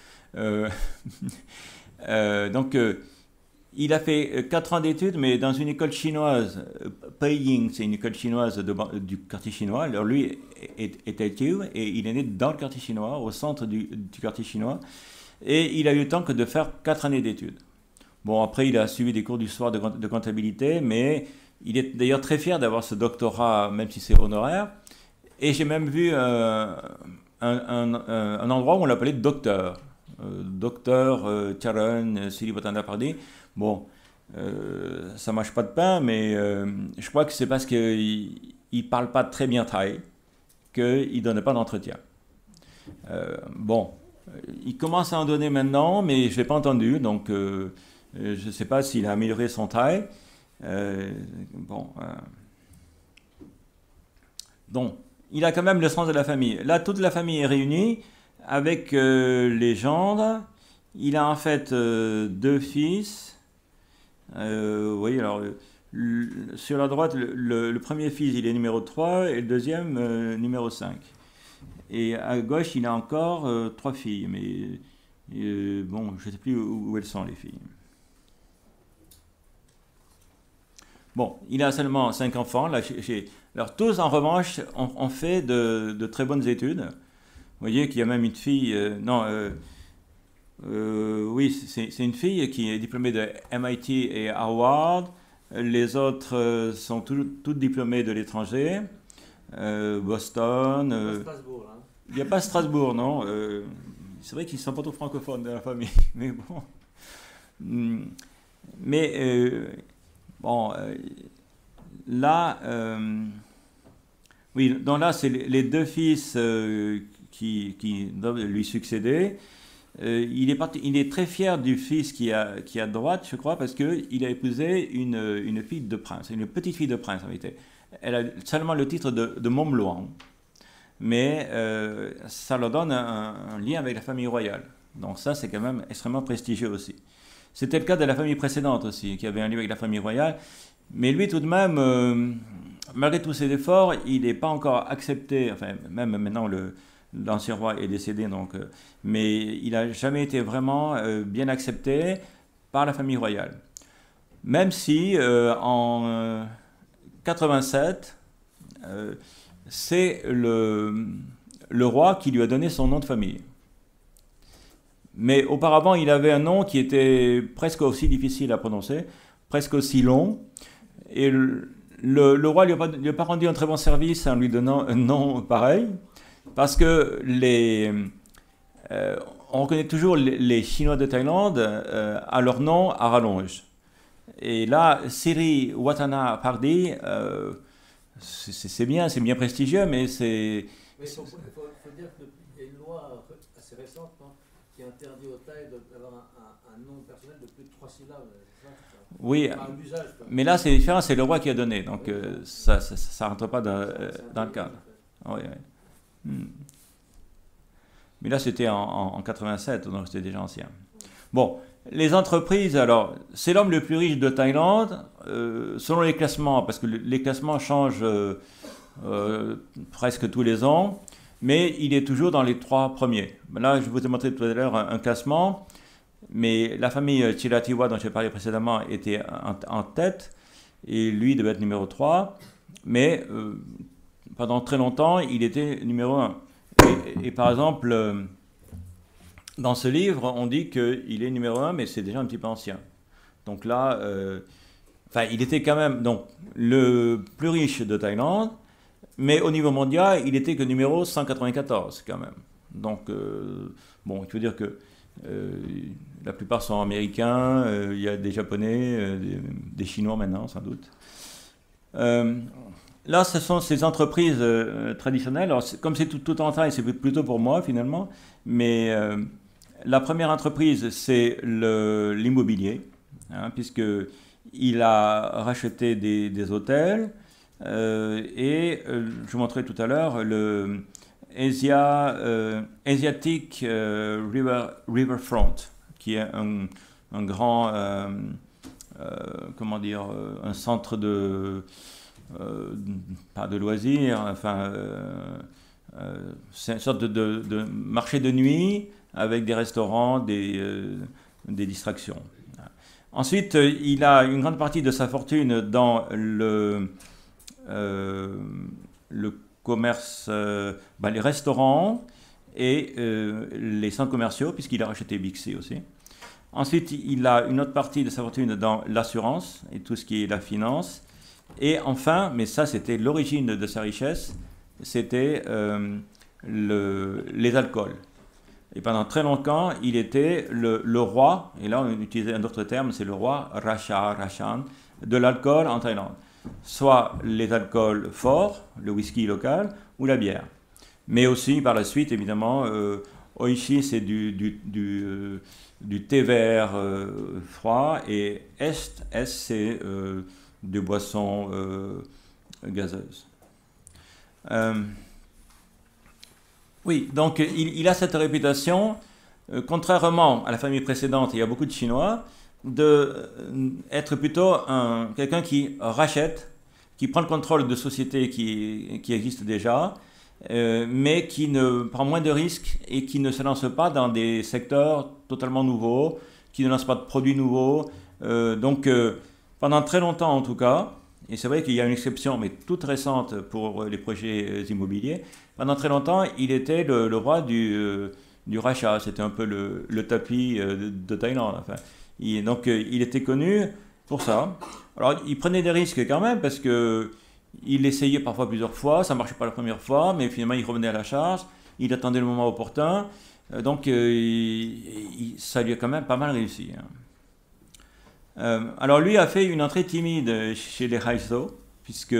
Il a fait 4 ans d'études, mais dans une école chinoise, Peiying, c'est une école chinoise du quartier chinois. Alors lui était Tiu, et il est né dans le quartier chinois, au centre du quartier chinois, et il a eu le temps que de faire 4 années d'études. Bon, après, il a suivi des cours du soir de comptabilité, mais il est d'ailleurs très fier d'avoir ce doctorat, même si c'est honoraire. Et j'ai même vu un endroit où on l'appelait docteur. Docteur Charan Siri Watana Pardi. Bon, ça mâche pas de pain, mais je crois que c'est parce qu'il ne parle pas très bien thaï qu'il ne donne pas d'entretien. Bon, il commence à en donner maintenant, mais je ne l'ai pas entendu, donc je ne sais pas s'il a amélioré son thaï. Donc, il a quand même le sens de la famille. Là, toute la famille est réunie avec les gendres. Il a en fait 2 fils. Oui, alors sur la droite, le premier fils, il est numéro 3 et le deuxième, numéro 5. Et à gauche, il a encore 3 filles, mais bon, je ne sais plus où elles sont, les filles. Bon, il a seulement 5 enfants. Là, alors tous, en revanche, ont fait de très bonnes études. Vous voyez qu'il y a même une fille... oui, c'est une fille qui est diplômée de MIT et Harvard. Les autres sont toutes diplômées de l'étranger. Boston. Strasbourg, hein. Il n'y a pas Strasbourg, non. C'est vrai qu'ils ne sont pas trop francophones de la famille, mais bon. Bon, là, oui, donc là, c'est les 2 fils qui doivent lui succéder. Il est très fier du fils qui est à droite, je crois, parce qu'il a épousé une fille de prince, une petite fille de prince en réalité. Elle a seulement le titre de Momluang, mais ça leur donne un lien avec la famille royale. Donc ça, c'est quand même extrêmement prestigieux aussi. C'était le cas de la famille précédente aussi, qui avait un lien avec la famille royale. Mais lui, tout de même, malgré tous ses efforts, il n'est pas encore accepté, enfin, même maintenant, l'ancien roi est décédé, donc, mais il n'a jamais été vraiment bien accepté par la famille royale. Même si, en 87, c'est le roi qui lui a donné son nom de famille. Mais auparavant, il avait un nom qui était presque aussi difficile à prononcer, presque aussi long. Et le roi ne lui a pas rendu un très bon service en lui donnant un nom pareil, parce que on reconnaît toujours les Chinois de Thaïlande à leur nom à rallonge. Et là, Siri Watana Pardi, c'est bien prestigieux, mais c'est... Mais il faut dire qu'il y a une loi assez récente, non, qui interdit aux Thaïs d'avoir un nom personnel de plus de 3 syllabes. Oui, mais là c'est différent, c'est le roi qui a donné, donc ça ne rentre pas dans le cadre. Oui, oui. Mais là, c'était en 87, donc c'était déjà ancien. Bon, les entreprises, alors, c'est l'homme le plus riche de Thaïlande, selon les classements, parce que les classements changent presque tous les ans, mais il est toujours dans les 3 premiers. Là, je vous ai montré tout à l'heure un classement, mais la famille Chilatiwa, dont j'ai parlé précédemment, était en tête, et lui devait être numéro 3, mais pendant très longtemps, il était numéro 1. Et par exemple, dans ce livre, on dit qu'il est numéro 1, mais c'est déjà un petit peu ancien. Donc là, enfin, il était quand même donc, le plus riche de Thaïlande, mais au niveau mondial, il était que numéro 194 quand même. Donc, bon, il faut dire que la plupart sont américains, il y a des Japonais, des Chinois maintenant, sans doute. Là, ce sont ces entreprises traditionnelles. Alors, comme c'est tout en taille, c'est plutôt pour moi finalement. Mais la première entreprise, c'est l'immobilier, hein, puisqu'il a racheté des hôtels. Et je vous montrais tout à l'heure le Asiatic Riverfront, qui est un grand, comment dire, un centre pas de loisirs, enfin, c'est une sorte de marché de nuit avec des restaurants, des distractions. Ensuite, il a une grande partie de sa fortune dans le commerce, les restaurants et les centres commerciaux, puisqu'il a racheté Bixi aussi. Ensuite, il a une autre partie de sa fortune dans l'assurance et tout ce qui est la finance. Et enfin, mais ça c'était l'origine de sa richesse, c'était les alcools. Et pendant très longtemps, il était le roi, et là on utilisait un autre terme, c'est le roi Rashan, de l'alcool en Thaïlande. Soit les alcools forts, le whisky local, ou la bière. Mais aussi par la suite, évidemment, Oishi c'est du thé vert froid, et S c'est de boissons gazeuses. Oui, donc il a cette réputation, contrairement à la famille précédente, il y a beaucoup de Chinois, d'être plutôt quelqu'un qui rachète, qui prend le contrôle de sociétés qui existent déjà, mais qui ne prend moins de risques et qui ne se lance pas dans des secteurs totalement nouveaux, qui ne lance pas de produits nouveaux. Donc, pendant très longtemps en tout cas, et c'est vrai qu'il y a une exception, mais toute récente pour les projets immobiliers, pendant très longtemps, il était le roi du rachat. C'était un peu le tapis de Thaïlande. Enfin, donc, il était connu pour ça. Alors, il prenait des risques quand même, parce qu'il essayait parfois plusieurs fois, ça ne marchait pas la première fois, mais finalement, il revenait à la charge, il attendait le moment opportun. Donc, ça lui a quand même pas mal réussi. Hein. Alors lui a fait une entrée timide chez les Haiso, puisque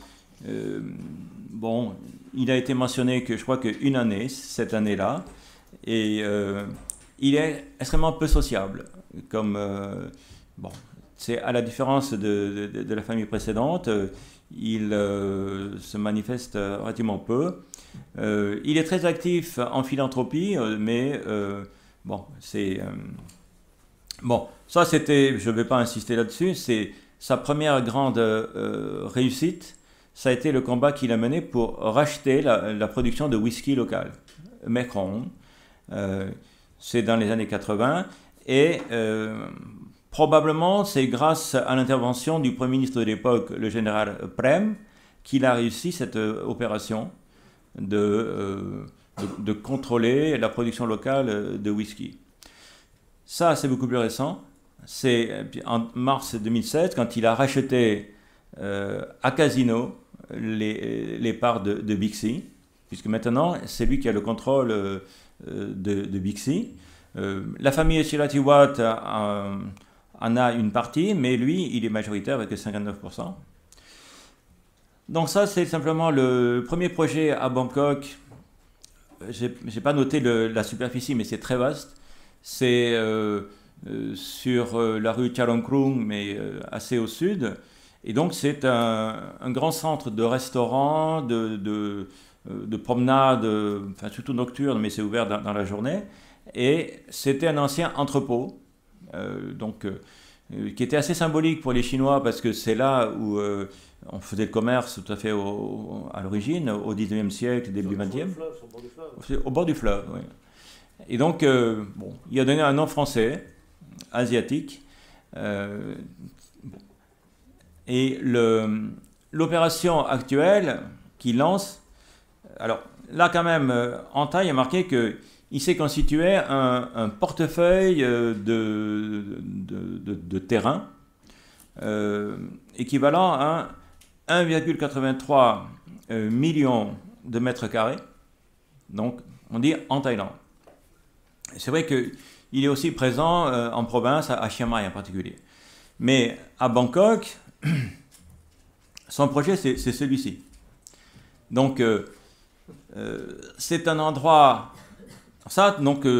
bon, il a été mentionné que je crois qu'une année, cette année-là, et il est extrêmement peu sociable, comme bon, c'est à la différence de la famille précédente, il se manifeste relativement peu. Il est très actif en philanthropie, mais bon, c'est bon, ça c'était, je ne vais pas insister là-dessus, c'est sa première grande réussite, ça a été le combat qu'il a mené pour racheter la production de whisky local, Mekong. C'est dans les années 80, et probablement c'est grâce à l'intervention du Premier ministre de l'époque, le général Prem, qu'il a réussi cette opération de contrôler la production locale de whisky. Ça, c'est beaucoup plus récent. C'est en mars 2007, quand il a racheté à Casino les parts de Bixi, puisque maintenant, c'est lui qui a le contrôle de Bixi. La famille Chilatiwat en a une partie, mais lui, il est majoritaire avec 59%. Donc ça, c'est simplement le premier projet à Bangkok. Je n'ai pas noté la superficie, mais c'est très vaste. C'est sur la rue Charoen-Krung, mais assez au sud. Et donc, c'est un grand centre de restaurants, de de promenade, enfin surtout nocturne, mais c'est ouvert dans la journée. Et c'était un ancien entrepôt, qui était assez symbolique pour les Chinois parce que c'est là où on faisait le commerce tout à fait à l'origine, au 19e siècle, début 20e. Au bord du fleuve, oui. Et donc, il a donné un nom français, asiatique. Et l'opération actuelle qu'il lance, alors là quand même, en taille, il a marqué qu'il s'est constitué un portefeuille de terrain équivalent à 1,83 million de mètres carrés, donc on dit en Thaïlande. C'est vrai qu'il est aussi présent en province, à Chiang Mai en particulier. Mais à Bangkok, son projet c'est celui-ci. Donc c'est un endroit, ça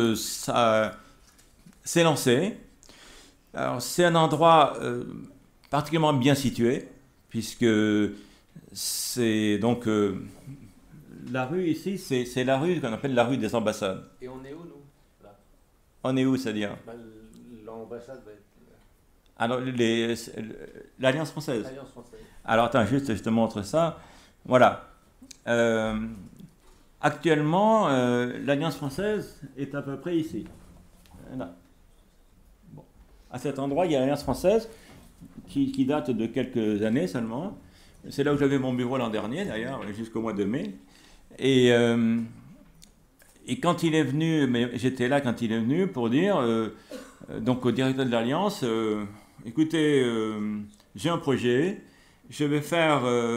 c'est lancé. Alors c'est un endroit particulièrement bien situé, puisque c'est donc la rue ici, c'est la rue qu'on appelle la rue des ambassades. Et on est où, nous, là? On est où, c'est-à-dire? L'ambassade va être... Alors, l'Alliance française. L'Alliance française. Alors, attends, juste, je te montre ça. Voilà. Actuellement, l'Alliance française est à peu près ici. Là. Bon. À cet endroit, il y a l'Alliance française qui date de quelques années seulement. C'est là où j'avais mon bureau l'an dernier, d'ailleurs, jusqu'au mois de mai. Et quand il est venu, mais j'étais là quand il est venu pour dire, donc au directeur de l'Alliance, écoutez, j'ai un projet, je vais faire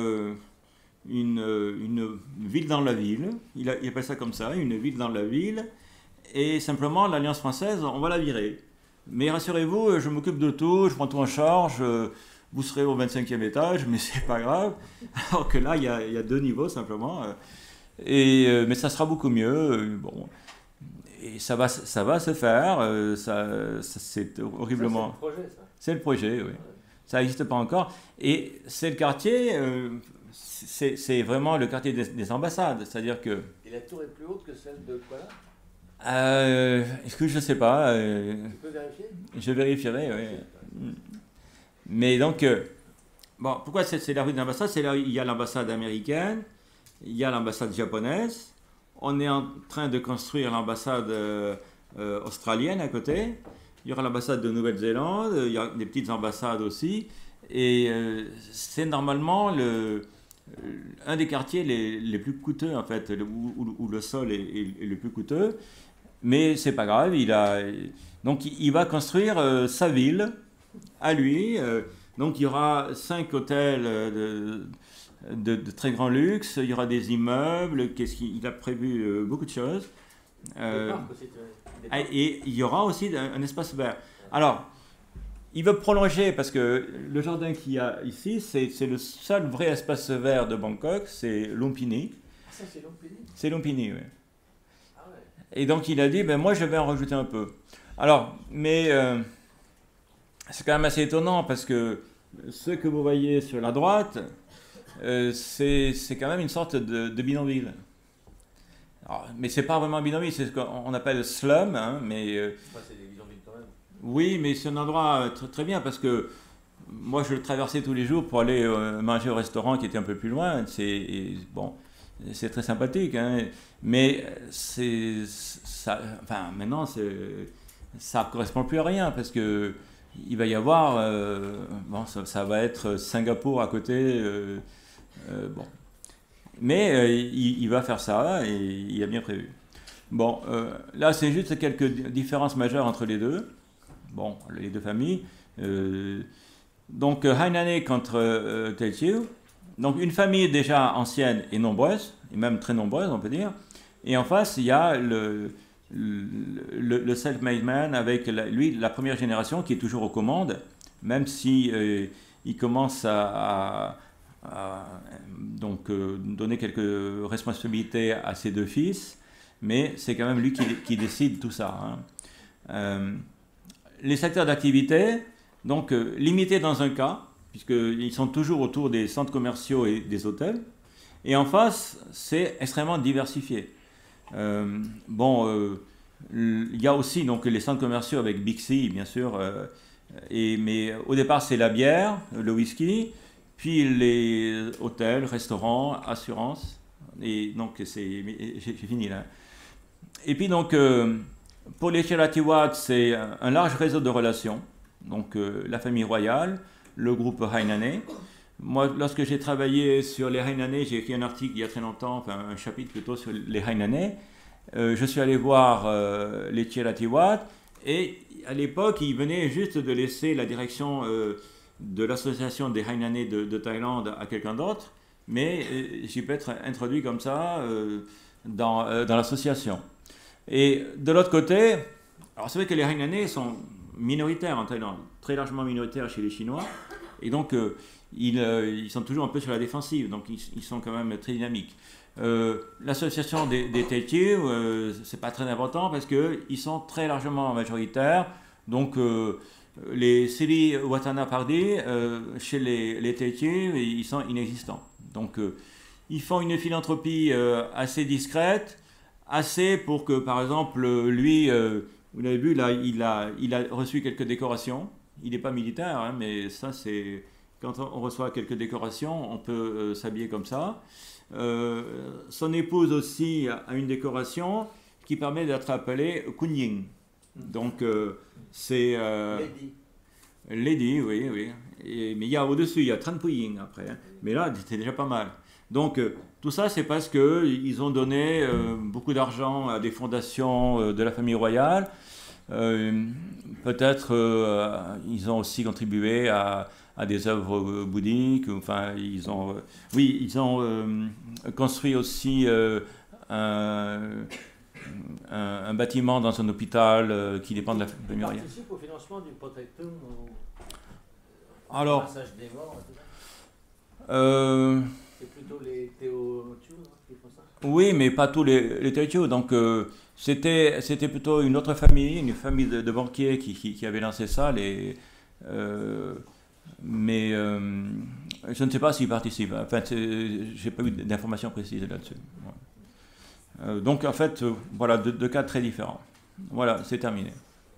une ville dans la ville, il appelle ça comme ça, une ville dans la ville, et simplement l'Alliance française, on va la virer. Mais rassurez-vous, je m'occupe de tout, je prends tout en charge, vous serez au 25e étage, mais c'est pas grave. Alors que là, il y a 2 niveaux simplement. Mais ça sera beaucoup mieux. Bon. Et ça va se faire. C'est horriblement. C'est le projet, ça. C'est le projet, oui. Ça n'existe pas encore. Et c'est le quartier, c'est vraiment le quartier des ambassades. C'est-à-dire que. Et la tour est plus haute que celle de Kuala? Est-ce que je ne sais pas. Tu peux vérifier? Je vérifierai, oui. Mais donc, bon, pourquoi c'est la rue de l'ambassade? C'est là il y a l'ambassade américaine, il y a l'ambassade japonaise, on est en train de construire l'ambassade australienne à côté, il y aura l'ambassade de Nouvelle-Zélande, il y a des petites ambassades aussi, et c'est normalement un des quartiers les plus coûteux, en fait, où le sol est le plus coûteux, mais c'est pas grave, donc il va construire sa ville à lui. Donc il y aura 5 hôtels de très grand luxe, il y aura des immeubles, il a prévu beaucoup de choses. Et il y aura aussi un espace vert. Alors, il veut prolonger parce que le jardin qu'il y a ici, c'est le seul vrai espace vert de Bangkok, c'est Lumpini. Ah, ça c'est Lumpini? C'est Lumpini, oui. Ah ouais. Et donc il a dit, ben moi je vais en rajouter un peu. Alors, mais c'est quand même assez étonnant parce que ce que vous voyez sur la droite, c'est quand même une sorte de bidonville. Alors, mais c'est pas vraiment un bidonville, c'est ce qu'on appelle slum, hein, mais C'est des bidonvilles quand même. oui, mais c'est un endroit très, très bien parce que moi je le traversais tous les jours pour aller manger au restaurant qui était un peu plus loin. C'est très sympathique, hein, mais maintenant ça correspond plus à rien parce que il va y avoir, ça va être Singapour à côté, bon. Mais il va faire ça et il a bien prévu. Bon, là c'est juste quelques différences majeures entre les deux. Bon, les deux familles. Donc Hainanese contre Teochew. Donc une famille déjà ancienne et nombreuse, et même très nombreuse on peut dire. Et en face il y a le self-made man avec lui la première génération qui est toujours aux commandes, même si il commence à donner quelques responsabilités à ses 2 fils, mais c'est quand même lui qui décide tout ça, hein. Les secteurs d'activité, donc limités dans un cas, puisqu'ils sont toujours autour des centres commerciaux et des hôtels, Et en face, c'est extrêmement diversifié. Il y a aussi donc, les centres commerciaux avec Bixi, bien sûr. Mais au départ, c'est la bière, le whisky, puis les hôtels, restaurants, assurances. Et donc, j'ai fini là. Et puis, donc, pour les Chiratiwat, c'est un large réseau de relations. Donc, la famille royale, le groupe Hainanais. Moi, lorsque j'ai travaillé sur les Hainanais, j'ai écrit un article il y a très longtemps, enfin un chapitre plutôt sur les Hainanais. Je suis allé voir les Chiratiwat et à l'époque, ils venaient juste de laisser la direction de l'association des Hainanais de Thaïlande à quelqu'un d'autre, mais j'ai pu être introduit comme ça dans l'association. Et de l'autre côté, alors c'est vrai que les Hainanais sont minoritaires en Thaïlande, très largement minoritaires chez les Chinois, et donc ils sont toujours un peu sur la défensive, donc ils sont quand même très dynamiques. L'association des Techiw, c'est pas très important parce qu'ils sont très largement majoritaires, donc les Siri Watana Pardi, chez les Techiw, ils sont inexistants. Donc ils font une philanthropie assez discrète, assez pour que par exemple lui, vous l'avez vu là, il a reçu quelques décorations. Il n'est pas militaire, hein, mais ça c'est quand on reçoit quelques décorations, on peut s'habiller comme ça. Son épouse aussi a une décoration qui permet d'être appelée Kunying. Donc c'est Lady, oui, oui. Mais il y a au-dessus, il y a Tranpuying après. Hein. Mais là, c'est déjà pas mal. Donc tout ça, c'est parce qu'ils ont donné beaucoup d'argent à des fondations de la famille royale. Peut-être ils ont aussi contribué à des œuvres bouddhiques. Enfin, ils ont construit aussi un bâtiment dans un hôpital qui dépend de la famille royale. Ils participent au financement du Protectum Alors, passage des morts, tout ça. C'est plutôt les Teotihuacans qui font ça. Oui, mais pas tous les Teotihuacans. Donc, c'était plutôt une autre famille, une famille de banquiers qui avait lancé ça. Mais je ne sais pas s'ils participent. Enfin, j'ai pas eu d'informations précises là-dessus. Donc, en fait, voilà, deux cas très différents. Voilà, c'est terminé.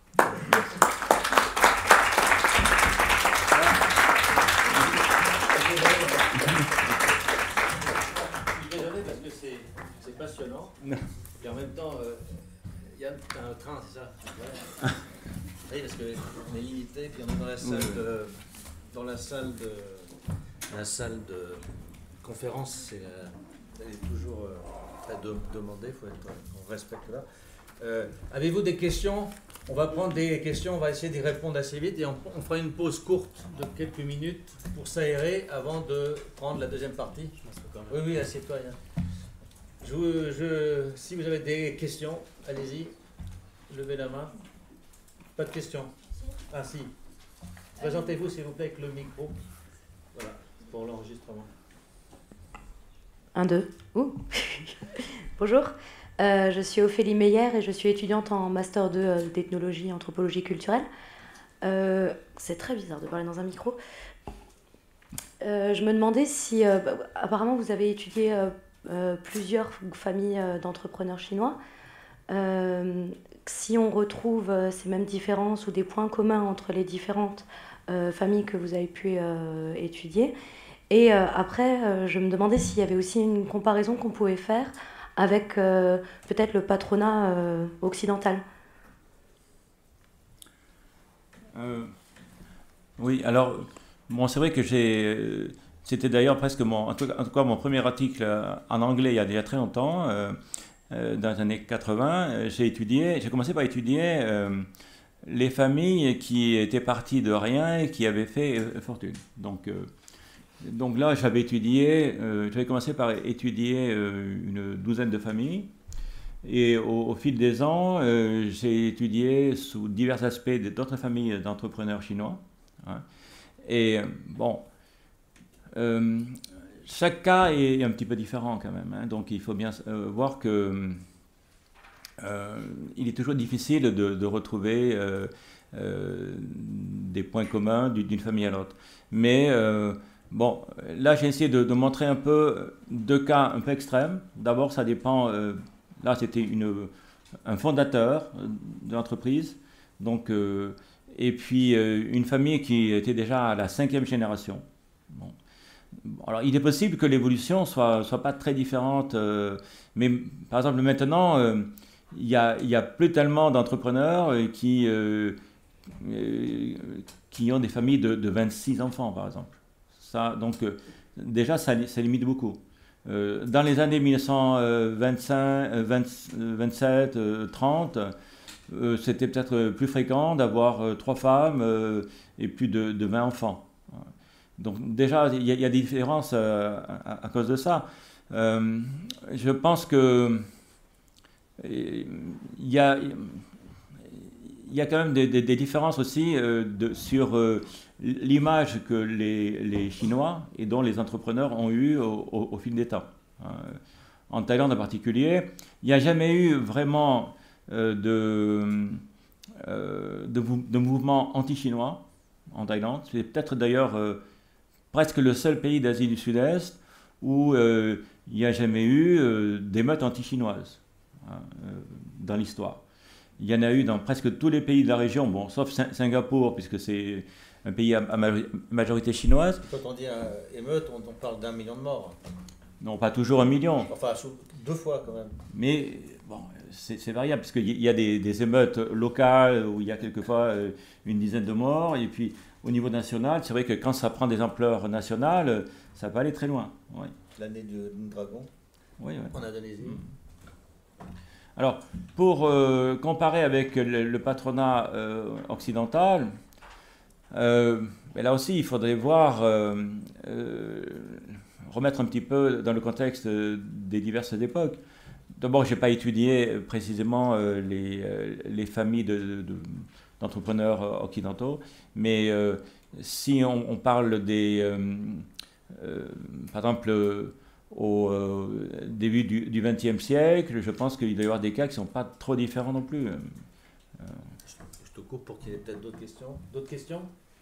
Parce que c'est passionnant. Et en même temps, il y a un train, c'est ça. Oui, parce qu'on est limité, puis on est dans la salle de conférence, elle est toujours très demandée, il faut qu'on respecte là. Avez-vous des questions? On va prendre des questions, on va essayer d'y répondre assez vite et on fera une pause courte de quelques minutes pour s'aérer avant de prendre la deuxième partie. Oui, oui, assieds-toi. Si vous avez des questions, allez-y, levez la main. Pas de questions? Ah si. Présentez-vous s'il vous plaît avec le micro. Voilà, pour l'enregistrement. 1, 2. Bonjour, je suis Ophélie Meyer et je suis étudiante en Master 2 d'ethnologie et anthropologie culturelle. C'est très bizarre de parler dans un micro. Je me demandais si, apparemment vous avez étudié plusieurs familles d'entrepreneurs chinois. Si on retrouve ces mêmes différences ou des points communs entre les différentes familles que vous avez pu étudier. Et après, je me demandais s'il y avait aussi une comparaison qu'on pouvait faire avec peut-être le patronat occidental. Oui, alors, bon, c'est vrai que c'était d'ailleurs presque en tout cas mon premier article en anglais il y a déjà très longtemps. Dans les années 80, j'ai commencé par étudier les familles qui étaient parties de rien et qui avaient fait fortune. Donc là, j'avais commencé par étudier une douzaine de familles. Et au fil des ans, j'ai étudié sous divers aspects d'autres familles d'entrepreneurs chinois. Hein. Et bon, chaque cas est un petit peu différent quand même. Hein. Donc il faut bien voir que il est toujours difficile de retrouver des points communs d'une famille à l'autre. Mais Bon, là j'ai essayé de montrer un peu deux cas un peu extrêmes. D'abord, ça dépend. Là, c'était un fondateur de l'entreprise, donc, et puis une famille qui était déjà à la 5e génération. Bon. Alors, il est possible que l'évolution soit pas très différente, mais par exemple maintenant, il y a plus tellement d'entrepreneurs qui ont des familles de 26 enfants, par exemple. Ça, donc, déjà, ça limite beaucoup. Dans les années 1925, 27, 30, c'était peut-être plus fréquent d'avoir 3 femmes et plus de 20 enfants. Donc déjà, il y a des différences à cause de ça. Je pense que il y a quand même des différences aussi sur l'image que les Chinois et dont les entrepreneurs ont eu au fil des temps. En Thaïlande en particulier, il n'y a jamais eu vraiment de mouvement anti-chinois en Thaïlande. C'est peut-être d'ailleurs presque le seul pays d'Asie du Sud-Est où il n'y a jamais eu d'émeutes anti-chinoises dans l'histoire. Il y en a eu dans presque tous les pays de la région, bon, sauf Singapour, puisque c'est un pays à majorité chinoise. Quand on dit émeute, on parle d'1 million de morts. Non, pas toujours 1 million. Enfin, 2 fois quand même. Mais bon, c'est variable, parce qu'il y a des émeutes locales où il y a quelquefois une dizaine de morts, et puis au niveau national, c'est vrai que quand ça prend des ampleurs nationales, ça peut aller très loin. Oui. L'année du dragon, oui. en Indonésie. Alors, pour comparer avec le patronat occidental, là aussi, il faudrait voir, remettre un petit peu dans le contexte des diverses époques. D'abord, je n'ai pas étudié précisément les familles d'entrepreneurs occidentaux, mais si on parle par exemple, au début du XXe siècle, je pense qu'il doit y avoir des cas qui ne sont pas trop différents non plus. Je te coupe pour qu'il y ait peut-être d'autres questions. D'autres questions ?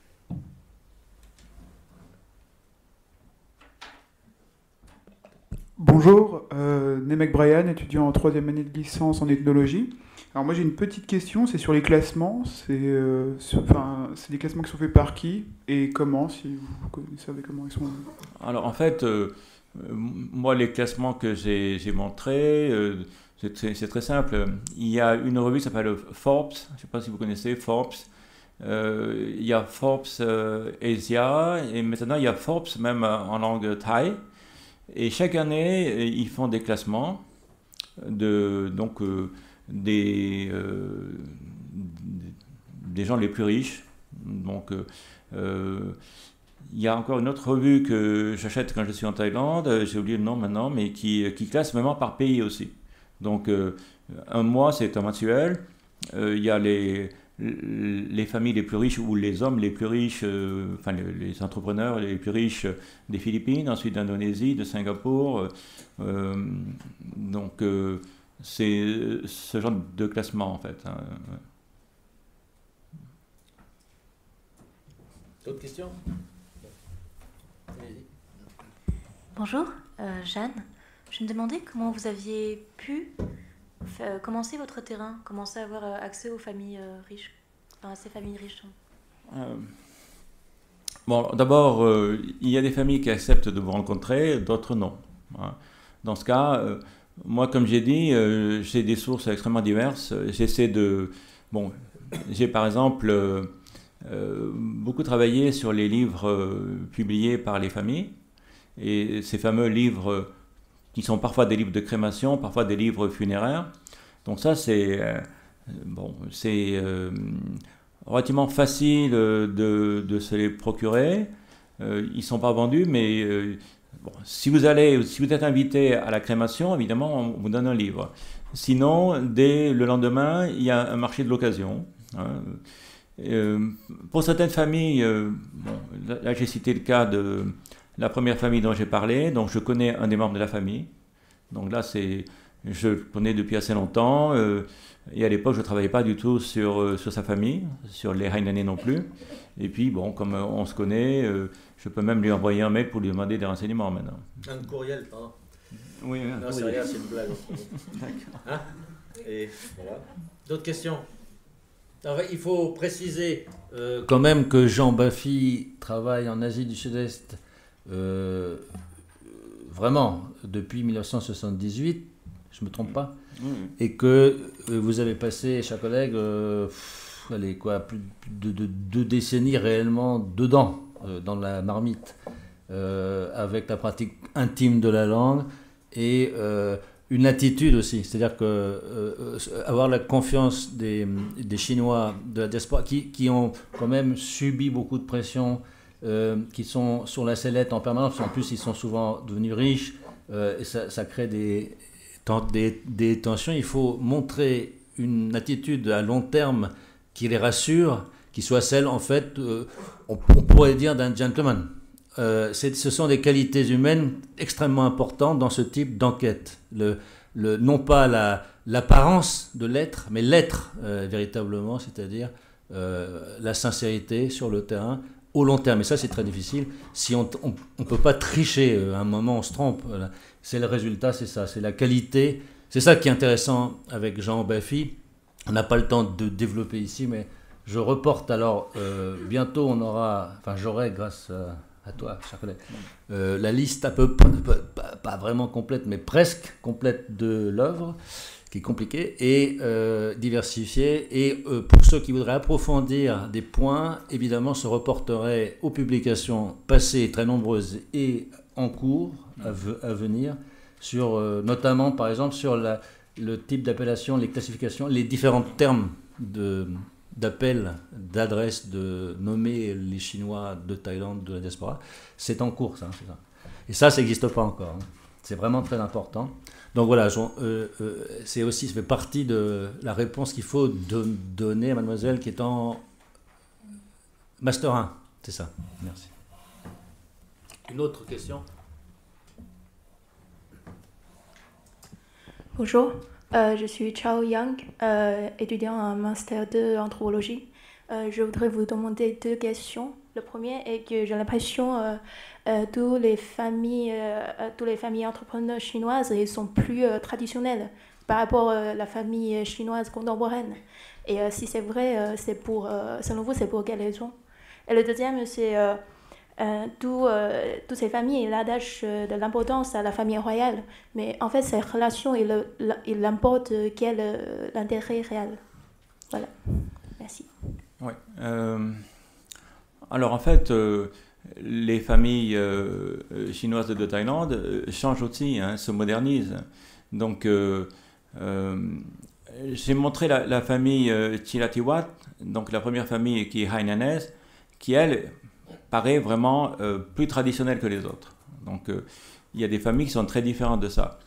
Bonjour, Nemek Brian, étudiant en 3e année de licence en ethnologie. Alors moi j'ai une petite question, c'est sur les classements. C'est des classements qui sont faits par qui et comment, si vous savez comment ils sont. Alors en fait, moi les classements que j'ai montrés, c'est très simple. Il y a une revue qui s'appelle Forbes, je ne sais pas si vous connaissez Forbes. Il y a Forbes Asia et maintenant il y a Forbes même en langue thaï. Et chaque année, ils font des classements des gens les plus riches. Donc, il y a encore une autre revue que j'achète quand je suis en Thaïlande, j'ai oublié le nom maintenant, mais qui classe vraiment par pays aussi. Donc, un mois, c'est un mensuel. Il y a les familles les plus riches ou les hommes les plus riches, enfin les entrepreneurs les plus riches des Philippines, ensuite d'Indonésie, de Singapour. Donc c'est ce genre de classement en fait. D'autres questions ? Allez-y. Bonjour, Jeanne. Je me demandais comment vous aviez pu commencer votre terrain, commencer à avoir accès aux familles riches, enfin à ces familles riches. Bon, d'abord, il y a des familles qui acceptent de vous rencontrer, d'autres non. Dans ce cas, moi, comme j'ai dit, j'ai des sources extrêmement diverses. J'essaie de... Bon, j'ai par exemple beaucoup travaillé sur les livres publiés par les familles, et ces fameux livres qui sont parfois des livres de crémation, parfois des livres funéraires. Donc ça, c'est relativement facile de se les procurer. Ils ne sont pas vendus, mais si vous êtes invité à la crémation, évidemment, on vous donne un livre. Sinon, dès le lendemain, il y a un marché de l'occasion. Pour certaines familles, là j'ai cité le cas de la première famille dont j'ai parlé, donc je connais un des membres de la famille. Donc là, je le connais depuis assez longtemps. Et à l'époque, je ne travaillais pas du tout sur sa famille, sur les Hainanais non plus. Et puis, bon, comme on se connaît, je peux même lui envoyer un mail pour lui demander des renseignements maintenant. Un courriel, pardon. Oui, non, c'est rien, c'est une blague. D'accord. Hein? Et voilà. D'autres questions? Alors, il faut préciser quand même que Jean Baffy travaille en Asie du Sud-Est vraiment depuis 1978, je ne me trompe pas, et que vous avez passé, chers collègues, allez, quoi, plus de 2 décennies réellement dedans, dans la marmite, avec la pratique intime de la langue et une attitude aussi, c'est-à-dire que avoir la confiance des Chinois de la diaspora qui ont quand même subi beaucoup de pression, qui sont sur la sellette en permanence, en plus ils sont souvent devenus riches, et ça crée des tensions. Il faut montrer une attitude à long terme qui les rassure, qui soit celle en fait, on pourrait dire d'un gentleman. Ce sont des qualités humaines extrêmement importantes dans ce type d'enquête. Non pas l'apparence de l'être, mais l'être véritablement, c'est-à-dire la sincérité sur le terrain au long terme. Et ça, c'est très difficile. Si on ne peut pas tricher, à un moment, on se trompe. Voilà. C'est le résultat, c'est ça, c'est la qualité. C'est ça qui est intéressant avec Jean Baffy. On n'a pas le temps de développer ici, mais je reporte alors, bientôt on aura, enfin j'aurai grâce à toi, cher collègue, la liste à peu pas vraiment complète, mais presque complète de l'œuvre, qui est compliquée et diversifiée. Et pour ceux qui voudraient approfondir des points, évidemment, se reporterait aux publications passées, très nombreuses, et en cours, à venir, sur, notamment, par exemple, sur le type d'appellation, les classifications, les différents termes d'appel, d'adresse, de nommer les Chinois de Thaïlande, de la diaspora. C'est en cours, ça. C'est ça. Et ça n'existe pas encore. Hein. C'est vraiment très important. Donc voilà, c'est aussi, ça fait partie de la réponse qu'il faut donner à mademoiselle qui est en Master 1. C'est ça. Merci. Une autre question? Bonjour, je suis Chao Yang, étudiant en Master 2 anthropologie. Je voudrais vous demander 2 questions. Le premier est que j'ai l'impression toutes les familles entrepreneurs chinoises elles sont plus traditionnelles par rapport à la famille chinoise contemporaine. Et si c'est vrai, selon vous, c'est pour quelle raison? Et le deuxième, c'est toutes ces familles ils attachent de l'importance à la famille royale, mais en fait ces relations il importe quel l'intérêt réel. Voilà, merci. Oui. Alors en fait, les familles chinoises de Thaïlande changent aussi, hein, se modernisent. Donc j'ai montré la famille Chilatiwat, donc la première famille qui est hainanaise, qui elle paraît vraiment plus traditionnelle que les autres. Donc il y a des familles qui sont très différentes de ça.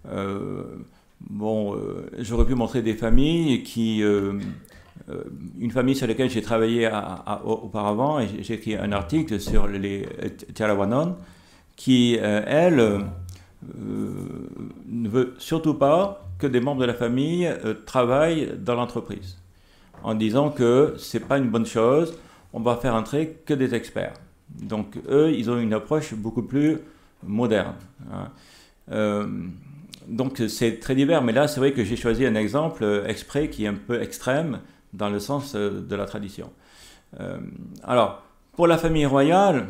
J'aurais pu montrer des familles qui... une famille sur laquelle j'ai travaillé auparavant, et j'ai écrit un article sur les Tiarawanon, qui, elle, ne veut surtout pas que des membres de la famille travaillent dans l'entreprise, en disant que c'est pas une bonne chose, on va faire entrer que des experts. Donc eux, ils ont une approche beaucoup plus moderne. Hein. Donc c'est très divers, mais là c'est vrai que j'ai choisi un exemple exprès qui est un peu extrême dans le sens de la tradition. Alors, pour la famille royale,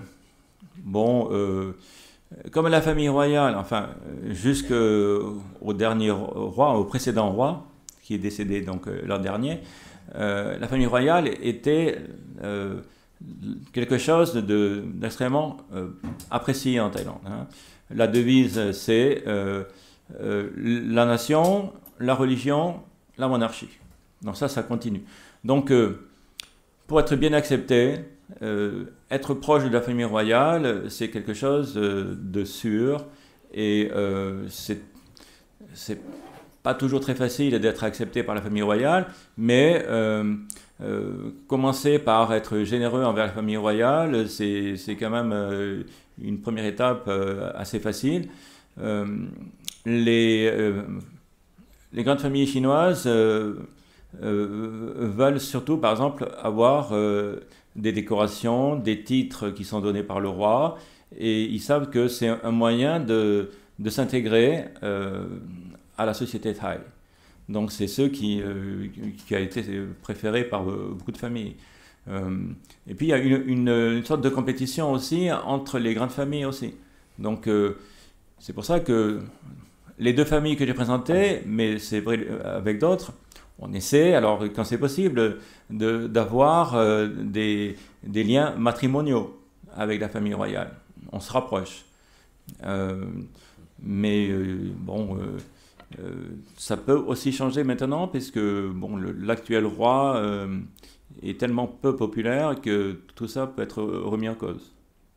comme la famille royale, enfin, jusqu'au dernier roi, au précédent roi, qui est décédé donc l'an dernier, la famille royale était quelque chose d'extrêmement apprécié en Thaïlande. Hein. La devise, c'est la nation, la religion, la monarchie. Donc ça continue. Donc, pour être bien accepté, être proche de la famille royale, c'est quelque chose de sûr, et c'est pas toujours très facile d'être accepté par la famille royale, mais commencer par être généreux envers la famille royale, c'est quand même une première étape assez facile. les grandes familles chinoises veulent surtout, par exemple, avoir des décorations, des titres qui sont donnés par le roi, et ils savent que c'est un moyen de s'intégrer à la société thaï. Donc c'est ce qui a été préféré par beaucoup de familles. Et puis il y a une sorte de compétition aussi entre les grandes familles aussi. Donc c'est pour ça que les deux familles que j'ai présentées, mais c'est vrai avec d'autres, on essaie, alors quand c'est possible, d'avoir des liens matrimoniaux avec la famille royale. On se rapproche. Mais ça peut aussi changer maintenant, puisque bon, l'actuel roi est tellement peu populaire que tout ça peut être remis en cause.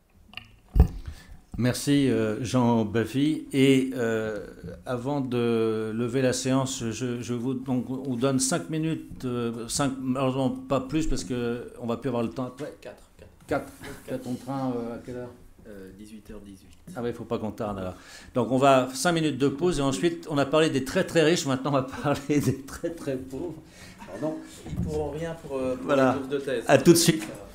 Merci Jean Buffy. Et avant de lever la séance, on vous donne 5 minutes, malheureusement pas plus parce qu'on ne va plus avoir le temps après. 4 ton train à quelle heure 18h18. Ah oui, il ne faut pas qu'on tarde alors. Donc on va 5 minutes de pause et ensuite on a parlé des très très riches, maintenant on va parler des très très pauvres. Pardon. Ils ne pourront rien pour voilà. les bourses de thèse. À tout de suite.